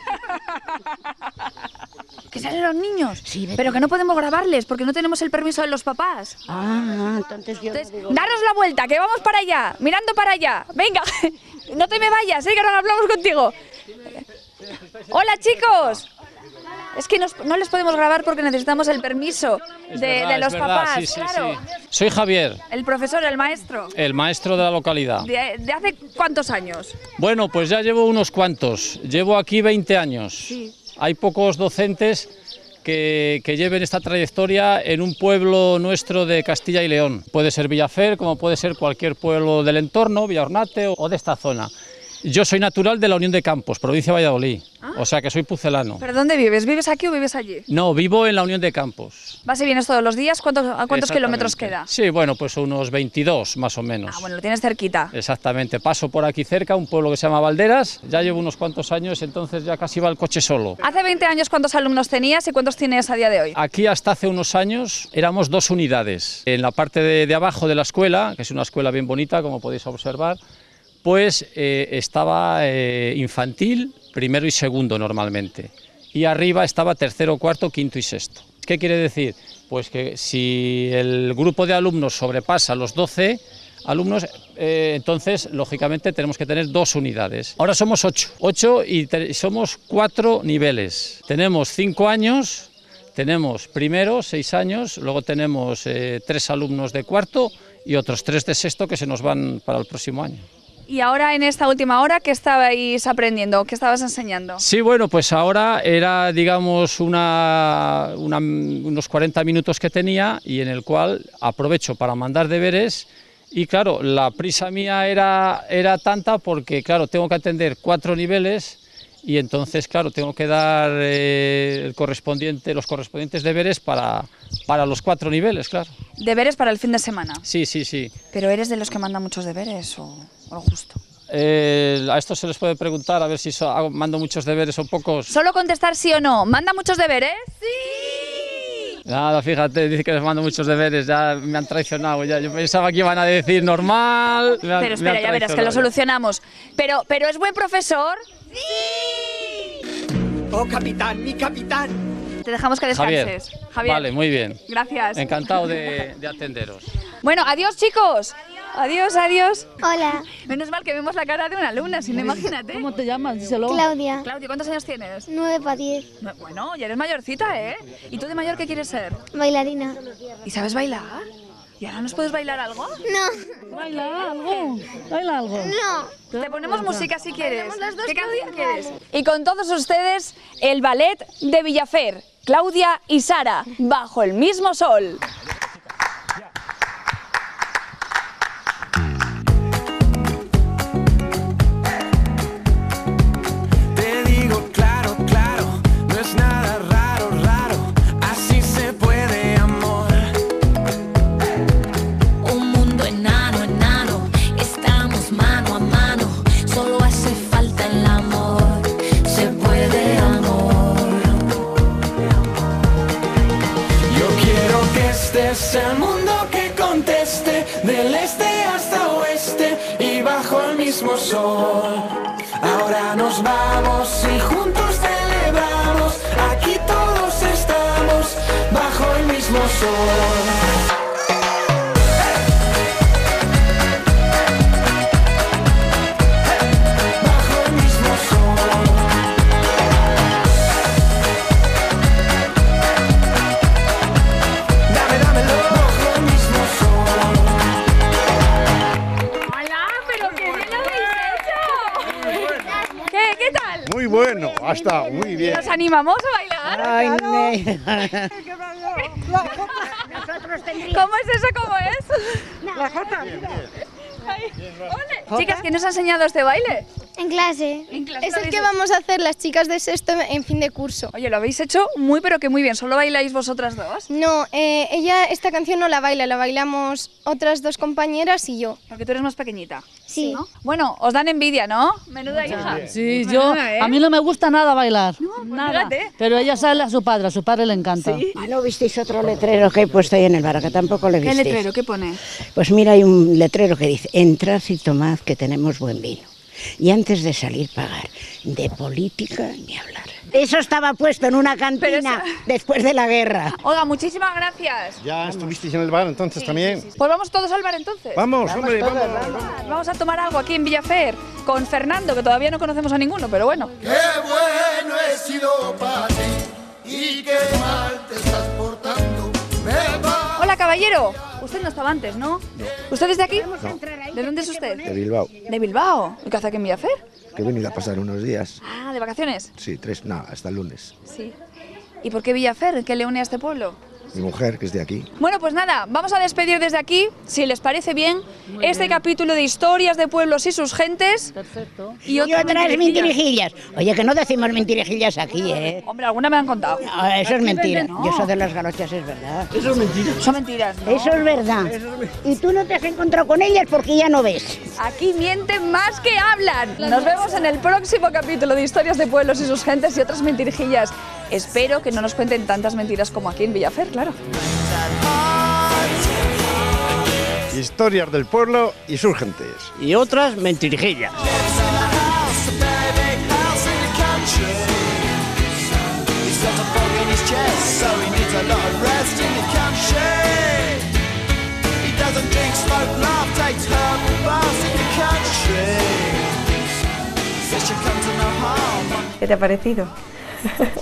Speaker 10: ¿Que salen los niños?
Speaker 26: Sí, vete.
Speaker 10: Pero que no podemos grabarles porque no tenemos el permiso de los papás.
Speaker 26: Ah, entonces yo...
Speaker 10: Entonces, daros la vuelta, que vamos para allá, mirando para allá. Venga, no te me vayas, ¿eh? Que ahora hablamos contigo. Hola, chicos. Es que nos- no les podemos grabar porque necesitamos el permiso
Speaker 12: Es
Speaker 10: de,
Speaker 12: verdad,
Speaker 10: de
Speaker 12: es
Speaker 10: los
Speaker 12: verdad,
Speaker 10: papás,
Speaker 12: sí, sí,
Speaker 10: claro.
Speaker 12: sí. Soy Javier,
Speaker 10: El profesor, el maestro.
Speaker 12: el maestro de la localidad.
Speaker 10: ¿De, de hace cuántos años?
Speaker 12: Bueno, pues ya llevo unos cuantos. Llevo aquí veinte años.
Speaker 10: Sí.
Speaker 12: Hay pocos docentes que, que lleven esta trayectoria en un pueblo nuestro de Castilla y León. Puede ser Villafer, como puede ser cualquier pueblo del entorno, Villaornate o, o de esta zona. Yo soy natural de la Unión de Campos, provincia de Valladolid, o sea que soy pucelano.
Speaker 10: ¿Pero dónde vives? ¿Vives aquí o vives allí?
Speaker 12: No, vivo en la Unión de Campos.
Speaker 10: ¿Vas y vienes todos los días? ¿Cuántos, ¿A cuántos
Speaker 12: Exactamente.
Speaker 10: kilómetros queda?
Speaker 12: Sí, bueno, pues unos veintidós más o menos.
Speaker 10: Ah, bueno, lo tienes cerquita.
Speaker 12: Exactamente, paso por aquí cerca, un pueblo que se llama Valderas, ya llevo unos cuantos años, entonces ya casi va el coche solo.
Speaker 10: Hace veinte años, ¿cuántos alumnos tenías y cuántos tienes a día de hoy?
Speaker 12: Aquí hasta hace unos años éramos dos unidades. En la parte de, de abajo de la escuela, que es una escuela bien bonita, como podéis observar, pues eh, estaba eh, infantil, primero y segundo normalmente. Y arriba estaba tercero, cuarto, quinto y sexto. ¿Qué quiere decir? Pues que si el grupo de alumnos sobrepasa los doce alumnos, eh, entonces lógicamente tenemos que tener dos unidades. Ahora somos ocho, ocho y te- somos cuatro niveles. Tenemos cinco años, Tenemos primero, seis años, luego tenemos eh, tres alumnos de cuarto y otros tres de sexto que se nos van para el próximo año.
Speaker 10: Y ahora en esta última hora, ¿qué estabais aprendiendo? ¿Qué estabas enseñando?
Speaker 12: Sí, bueno, pues ahora era, digamos, una, una, unos cuarenta minutos que tenía y en el cual aprovecho para mandar deberes y claro, la prisa mía era, era tanta porque, claro, tengo que atender cuatro niveles y entonces, claro, tengo que dar eh, el correspondiente, los correspondientes deberes para, para los cuatro niveles, claro.
Speaker 10: ¿Deberes para el fin de semana?
Speaker 12: Sí, sí, sí.
Speaker 10: ¿Pero eres de los que mandan muchos deberes o, o lo justo?
Speaker 12: Eh, a esto se les puede preguntar, a ver si so, hago, mando muchos deberes o pocos.
Speaker 10: Solo contestar sí o no. ¿Manda muchos deberes? ¡Sí!
Speaker 12: Nada, fíjate, dice que les mando muchos deberes, ya me han traicionado, ya. Yo pensaba que iban a decir normal. Me han,
Speaker 10: pero espera,
Speaker 12: me han
Speaker 10: ya verás que lo solucionamos. Pero, pero ¿es buen profesor?
Speaker 3: ¡Sí! ¡Oh, capitán, mi capitán!
Speaker 10: Te dejamos que descanses.
Speaker 12: Javier.
Speaker 10: Javier.
Speaker 12: Vale, muy bien.
Speaker 10: Gracias.
Speaker 12: Encantado de, de atenderos.
Speaker 10: Bueno, adiós chicos. Adiós, adiós.
Speaker 16: Hola.
Speaker 10: Menos mal que vemos la cara de una alumna, si no, imagínate.
Speaker 16: ¿Cómo te llamas? Díselo. Claudia.
Speaker 10: Claudia, ¿cuántos años tienes?
Speaker 16: nueve para diez.
Speaker 10: Bueno, ya eres mayorcita, ¿eh? ¿Y tú de mayor qué quieres ser?
Speaker 16: Bailarina.
Speaker 10: ¿Y sabes bailar? ¿Y ahora nos puedes bailar algo?
Speaker 16: No.
Speaker 2: ¿Baila algo? ¿Baila algo?
Speaker 16: No.
Speaker 10: Te ponemos música si quieres.
Speaker 16: Las dos.
Speaker 10: ¿Qué canción quieres? Y con todos ustedes, el ballet de Villafer, Claudia y Sara, Bajo el mismo sol.
Speaker 18: Es el mundo que conteste, del este hasta oeste y bajo el mismo sol. Ahora nos vamos y juntos celebramos, aquí todos estamos bajo el mismo sol.
Speaker 7: Muy bueno, ha estado muy bien.
Speaker 10: ¿Nos animamos a bailar?
Speaker 26: Ay, ne...
Speaker 10: ¿Cómo es eso? ¿Cómo es?
Speaker 2: La jota.
Speaker 10: Chicas, ¿quién nos ha enseñado este baile?
Speaker 16: En clase.
Speaker 10: ¿En clase
Speaker 16: Es
Speaker 10: lo
Speaker 16: el
Speaker 10: habéis
Speaker 16: que vamos a hacer las chicas de sexto en fin de curso.
Speaker 10: Oye, lo habéis hecho muy pero que muy bien. ¿Solo bailáis vosotras dos?
Speaker 16: No, eh, ella esta canción no la baila, la bailamos otras dos compañeras y yo.
Speaker 10: Porque tú eres más pequeñita.
Speaker 16: Sí.
Speaker 10: ¿No? Bueno, os dan envidia, ¿no? Menuda hija.
Speaker 2: Sí,
Speaker 10: Pues
Speaker 2: yo,
Speaker 10: menuda, ¿eh?
Speaker 2: a mí no me gusta nada bailar.
Speaker 10: No, pues
Speaker 2: nada.
Speaker 10: fíjate.
Speaker 2: Pero ella sale a su padre, a su padre le encanta.
Speaker 10: ¿Sí?
Speaker 26: ¿Y no visteis otro letrero que he puesto ahí en el bar, que tampoco le
Speaker 10: ¿Qué
Speaker 26: visteis?
Speaker 10: letrero? ¿Qué pone?
Speaker 26: Pues mira, hay un letrero que dice, entrad y tomad que tenemos buen vino. Y antes de salir pagar, de política ni hablar. Eso estaba puesto en una cantina
Speaker 10: eso...
Speaker 26: después de la guerra.
Speaker 10: Oiga, muchísimas gracias.
Speaker 7: ¿Ya estuvisteis en el bar entonces
Speaker 10: sí,
Speaker 7: también?
Speaker 10: Sí, sí. Pues vamos todos al bar entonces.
Speaker 7: Vamos,
Speaker 26: vamos
Speaker 7: hombre,
Speaker 26: todos,
Speaker 7: vamos,
Speaker 26: vamos.
Speaker 7: vamos.
Speaker 10: Vamos a tomar algo aquí en Villafer con Fernando, que todavía no conocemos a ninguno, pero bueno.
Speaker 18: Qué bueno he sido para ti y qué mal te estás portando.
Speaker 10: Hola, caballero. Usted no estaba antes, ¿no?
Speaker 7: No.
Speaker 10: ¿Usted es de aquí?
Speaker 7: No.
Speaker 10: ¿De dónde es usted?
Speaker 19: De Bilbao,
Speaker 10: ¿De Bilbao? ¿Y qué hace aquí en Villafer?
Speaker 19: que he venido a pasar unos días.
Speaker 10: Ah, ¿de vacaciones?
Speaker 19: Sí, tres, no, hasta el lunes.
Speaker 10: Sí. ¿Y por qué Villafer? ¿Qué le une a este pueblo?
Speaker 19: Mi mujer, que es de aquí.
Speaker 10: Bueno, pues nada, vamos a despedir desde aquí, si les parece bien,
Speaker 2: Muy
Speaker 10: este
Speaker 2: bien.
Speaker 10: capítulo de historias de pueblos y sus gentes.
Speaker 2: Perfecto.
Speaker 10: Y
Speaker 26: Y
Speaker 10: otras
Speaker 26: otras
Speaker 10: mentirijillas.
Speaker 26: mentirijillas. Oye, que no decimos mentirijillas aquí, ¿eh?
Speaker 10: Hombre, alguna me han contado.
Speaker 26: No, eso es
Speaker 10: Aquí
Speaker 26: mentira.
Speaker 10: venden- no.
Speaker 26: Yo soy de las galochas, es verdad.
Speaker 19: Eso es mentira.
Speaker 10: Son mentiras. ¿no?
Speaker 26: Eso es verdad. Y tú no te has encontrado con ellas porque ya no ves.
Speaker 10: Aquí mienten más que hablan. Nos vemos en el próximo capítulo de historias de pueblos y sus gentes y otras mentirijillas. Espero que no nos cuenten tantas mentiras como aquí en Villafer, claro.
Speaker 7: Historias del pueblo y sus gentes.
Speaker 20: Y otras mentirijillas.
Speaker 21: ¿Qué te ha parecido?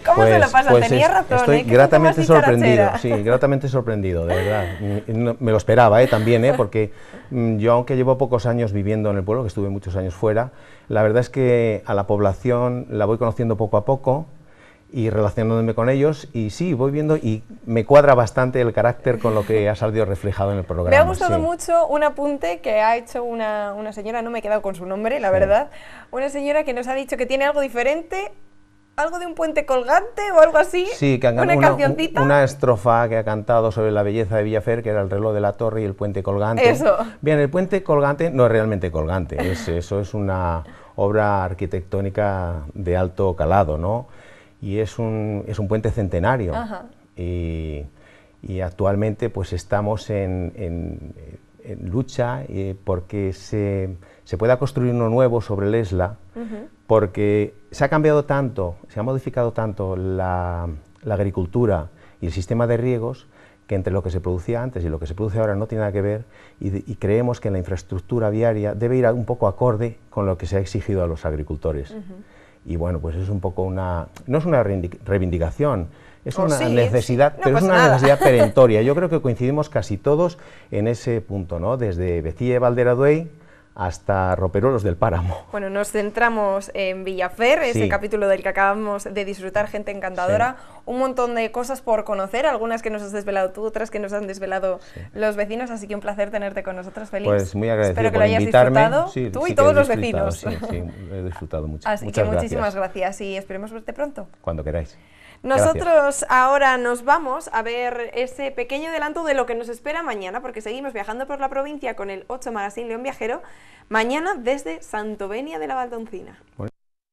Speaker 10: ¿Cómo
Speaker 4: pues,
Speaker 10: se lo pasa?
Speaker 4: Pues
Speaker 10: Tenía
Speaker 4: es,
Speaker 10: razón,
Speaker 4: estoy
Speaker 10: ¿eh?
Speaker 4: gratamente sorprendido,
Speaker 10: charachera.
Speaker 4: sí, gratamente sorprendido, de verdad. No, me lo esperaba, ¿eh? También, ¿eh? Porque mm, yo, aunque llevo pocos años viviendo en el pueblo, que estuve muchos años fuera, la verdad es que a la población la voy conociendo poco a poco y relacionándome con ellos, y sí, voy viendo y me cuadra bastante el carácter con lo que ha salido reflejado en el programa.
Speaker 10: Me ha gustado
Speaker 4: sí.
Speaker 10: mucho un apunte que ha hecho una, una señora, no me he quedado con su nombre, la verdad, una señora que nos ha dicho que tiene algo diferente, algo de un puente colgante o algo así,
Speaker 4: Sí, que han
Speaker 10: una
Speaker 4: una,
Speaker 10: cancioncita.
Speaker 4: una estrofa que ha cantado sobre la belleza de Villafer, que era el reloj de la torre y el puente colgante.
Speaker 10: Eso.
Speaker 4: Bien, el puente colgante no es realmente colgante, es, eso es una obra arquitectónica de alto calado, ¿no? Y es un, es un puente centenario.
Speaker 10: Ajá.
Speaker 4: Y, y actualmente pues estamos en, en, en lucha eh, porque se, se pueda construir uno nuevo sobre el Esla,
Speaker 10: Uh-huh.
Speaker 4: porque se ha cambiado tanto, se ha modificado tanto la, la agricultura y el sistema de riegos, que entre lo que se producía antes y lo que se produce ahora no tiene nada que ver, y, de, y creemos que la infraestructura viaria debe ir un poco acorde con lo que se ha exigido a los agricultores.
Speaker 10: Uh-huh.
Speaker 4: Y bueno, pues es un poco una, no es una reivindicación, es
Speaker 10: Oh,
Speaker 4: una
Speaker 10: sí,
Speaker 4: necesidad,
Speaker 10: sí. No
Speaker 4: pero es
Speaker 10: pasa
Speaker 4: una
Speaker 10: nada.
Speaker 4: necesidad perentoria. Yo creo que coincidimos casi todos en ese punto, ¿no? Desde Becilla de Valderaduey hasta Roperolos del Páramo.
Speaker 10: Bueno, nos centramos en Villafer, ese
Speaker 4: Sí.
Speaker 10: capítulo del que acabamos de disfrutar, gente encantadora, sí. Un montón de cosas por conocer, algunas que nos has desvelado tú, otras que nos han desvelado sí. los vecinos, así que un placer tenerte con nosotros, Félix.
Speaker 4: Pues muy agradecido
Speaker 10: Espero que
Speaker 4: por
Speaker 10: lo hayas
Speaker 4: invitarme.
Speaker 10: disfrutado,
Speaker 4: Sí,
Speaker 10: tú
Speaker 4: sí
Speaker 10: y todos
Speaker 4: he
Speaker 10: los
Speaker 4: disfrutado,
Speaker 10: vecinos.
Speaker 4: Sí, sí, he disfrutado mucho.
Speaker 10: Así
Speaker 4: Muchas
Speaker 10: que muchísimas
Speaker 4: gracias.
Speaker 10: gracias y esperemos verte pronto.
Speaker 4: Cuando queráis.
Speaker 10: Nosotros
Speaker 4: Gracias.
Speaker 10: ahora nos vamos a ver ese pequeño adelanto de lo que nos espera mañana, porque seguimos viajando por la provincia con el ocho Magazine León Viajero, mañana desde Santovenia de la Valdoncina.
Speaker 4: Bueno.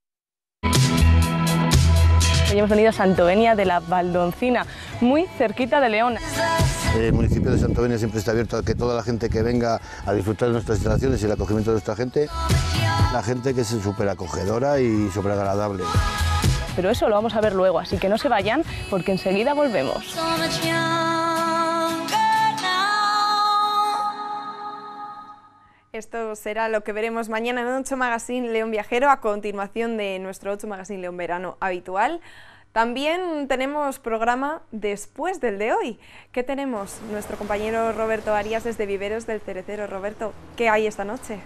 Speaker 6: Hoy hemos venido a Santovenia de la Valdoncina, muy cerquita de León.
Speaker 8: El municipio de Santovenia siempre está abierto a que toda la gente que venga a disfrutar de nuestras instalaciones y el acogimiento de nuestra gente, la gente que es súper acogedora y súper agradable.
Speaker 6: Pero eso lo vamos a ver luego, así que no se vayan porque enseguida volvemos.
Speaker 10: Esto será lo que veremos mañana en ocho Magazine León Viajero, a continuación de nuestro ocho Magazine León Verano habitual. También tenemos programa después del de hoy. ¿Qué tenemos? Nuestro compañero Roberto Arias desde Viveros del Cerecero. Roberto, ¿qué hay esta noche?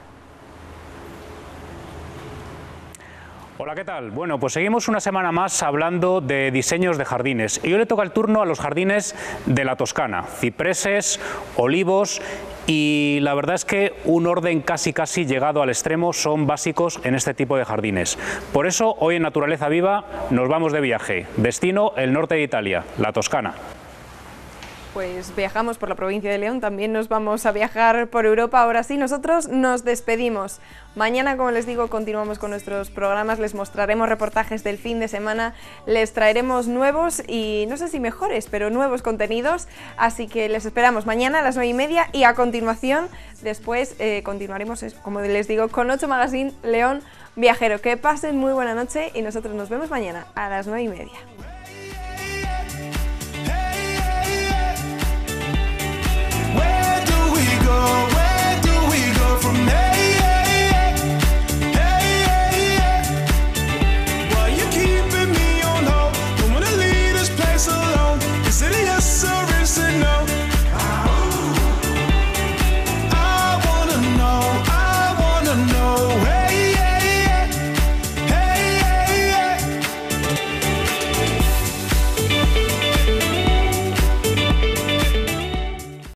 Speaker 13: Hola, ¿qué tal? Bueno, pues seguimos una semana más hablando de diseños de jardines y hoy le toca el turno a los jardines de la Toscana, cipreses, olivos y la verdad es que un orden casi casi llegado al extremo son básicos en este tipo de jardines. Por eso hoy en Naturaleza Viva nos vamos de viaje, destino el norte de Italia, la Toscana.
Speaker 10: Pues viajamos por la provincia de León, también nos vamos a viajar por Europa. Ahora sí, nosotros nos despedimos. Mañana, como les digo, continuamos con nuestros programas, les mostraremos reportajes del fin de semana, les traeremos nuevos y no sé si mejores, pero nuevos contenidos, así que les esperamos mañana a las nueve y media y a continuación, después eh, continuaremos, como les digo, con ocho Magazine León Viajero. Que pasen muy buena noche y nosotros nos vemos mañana a las nueve y media.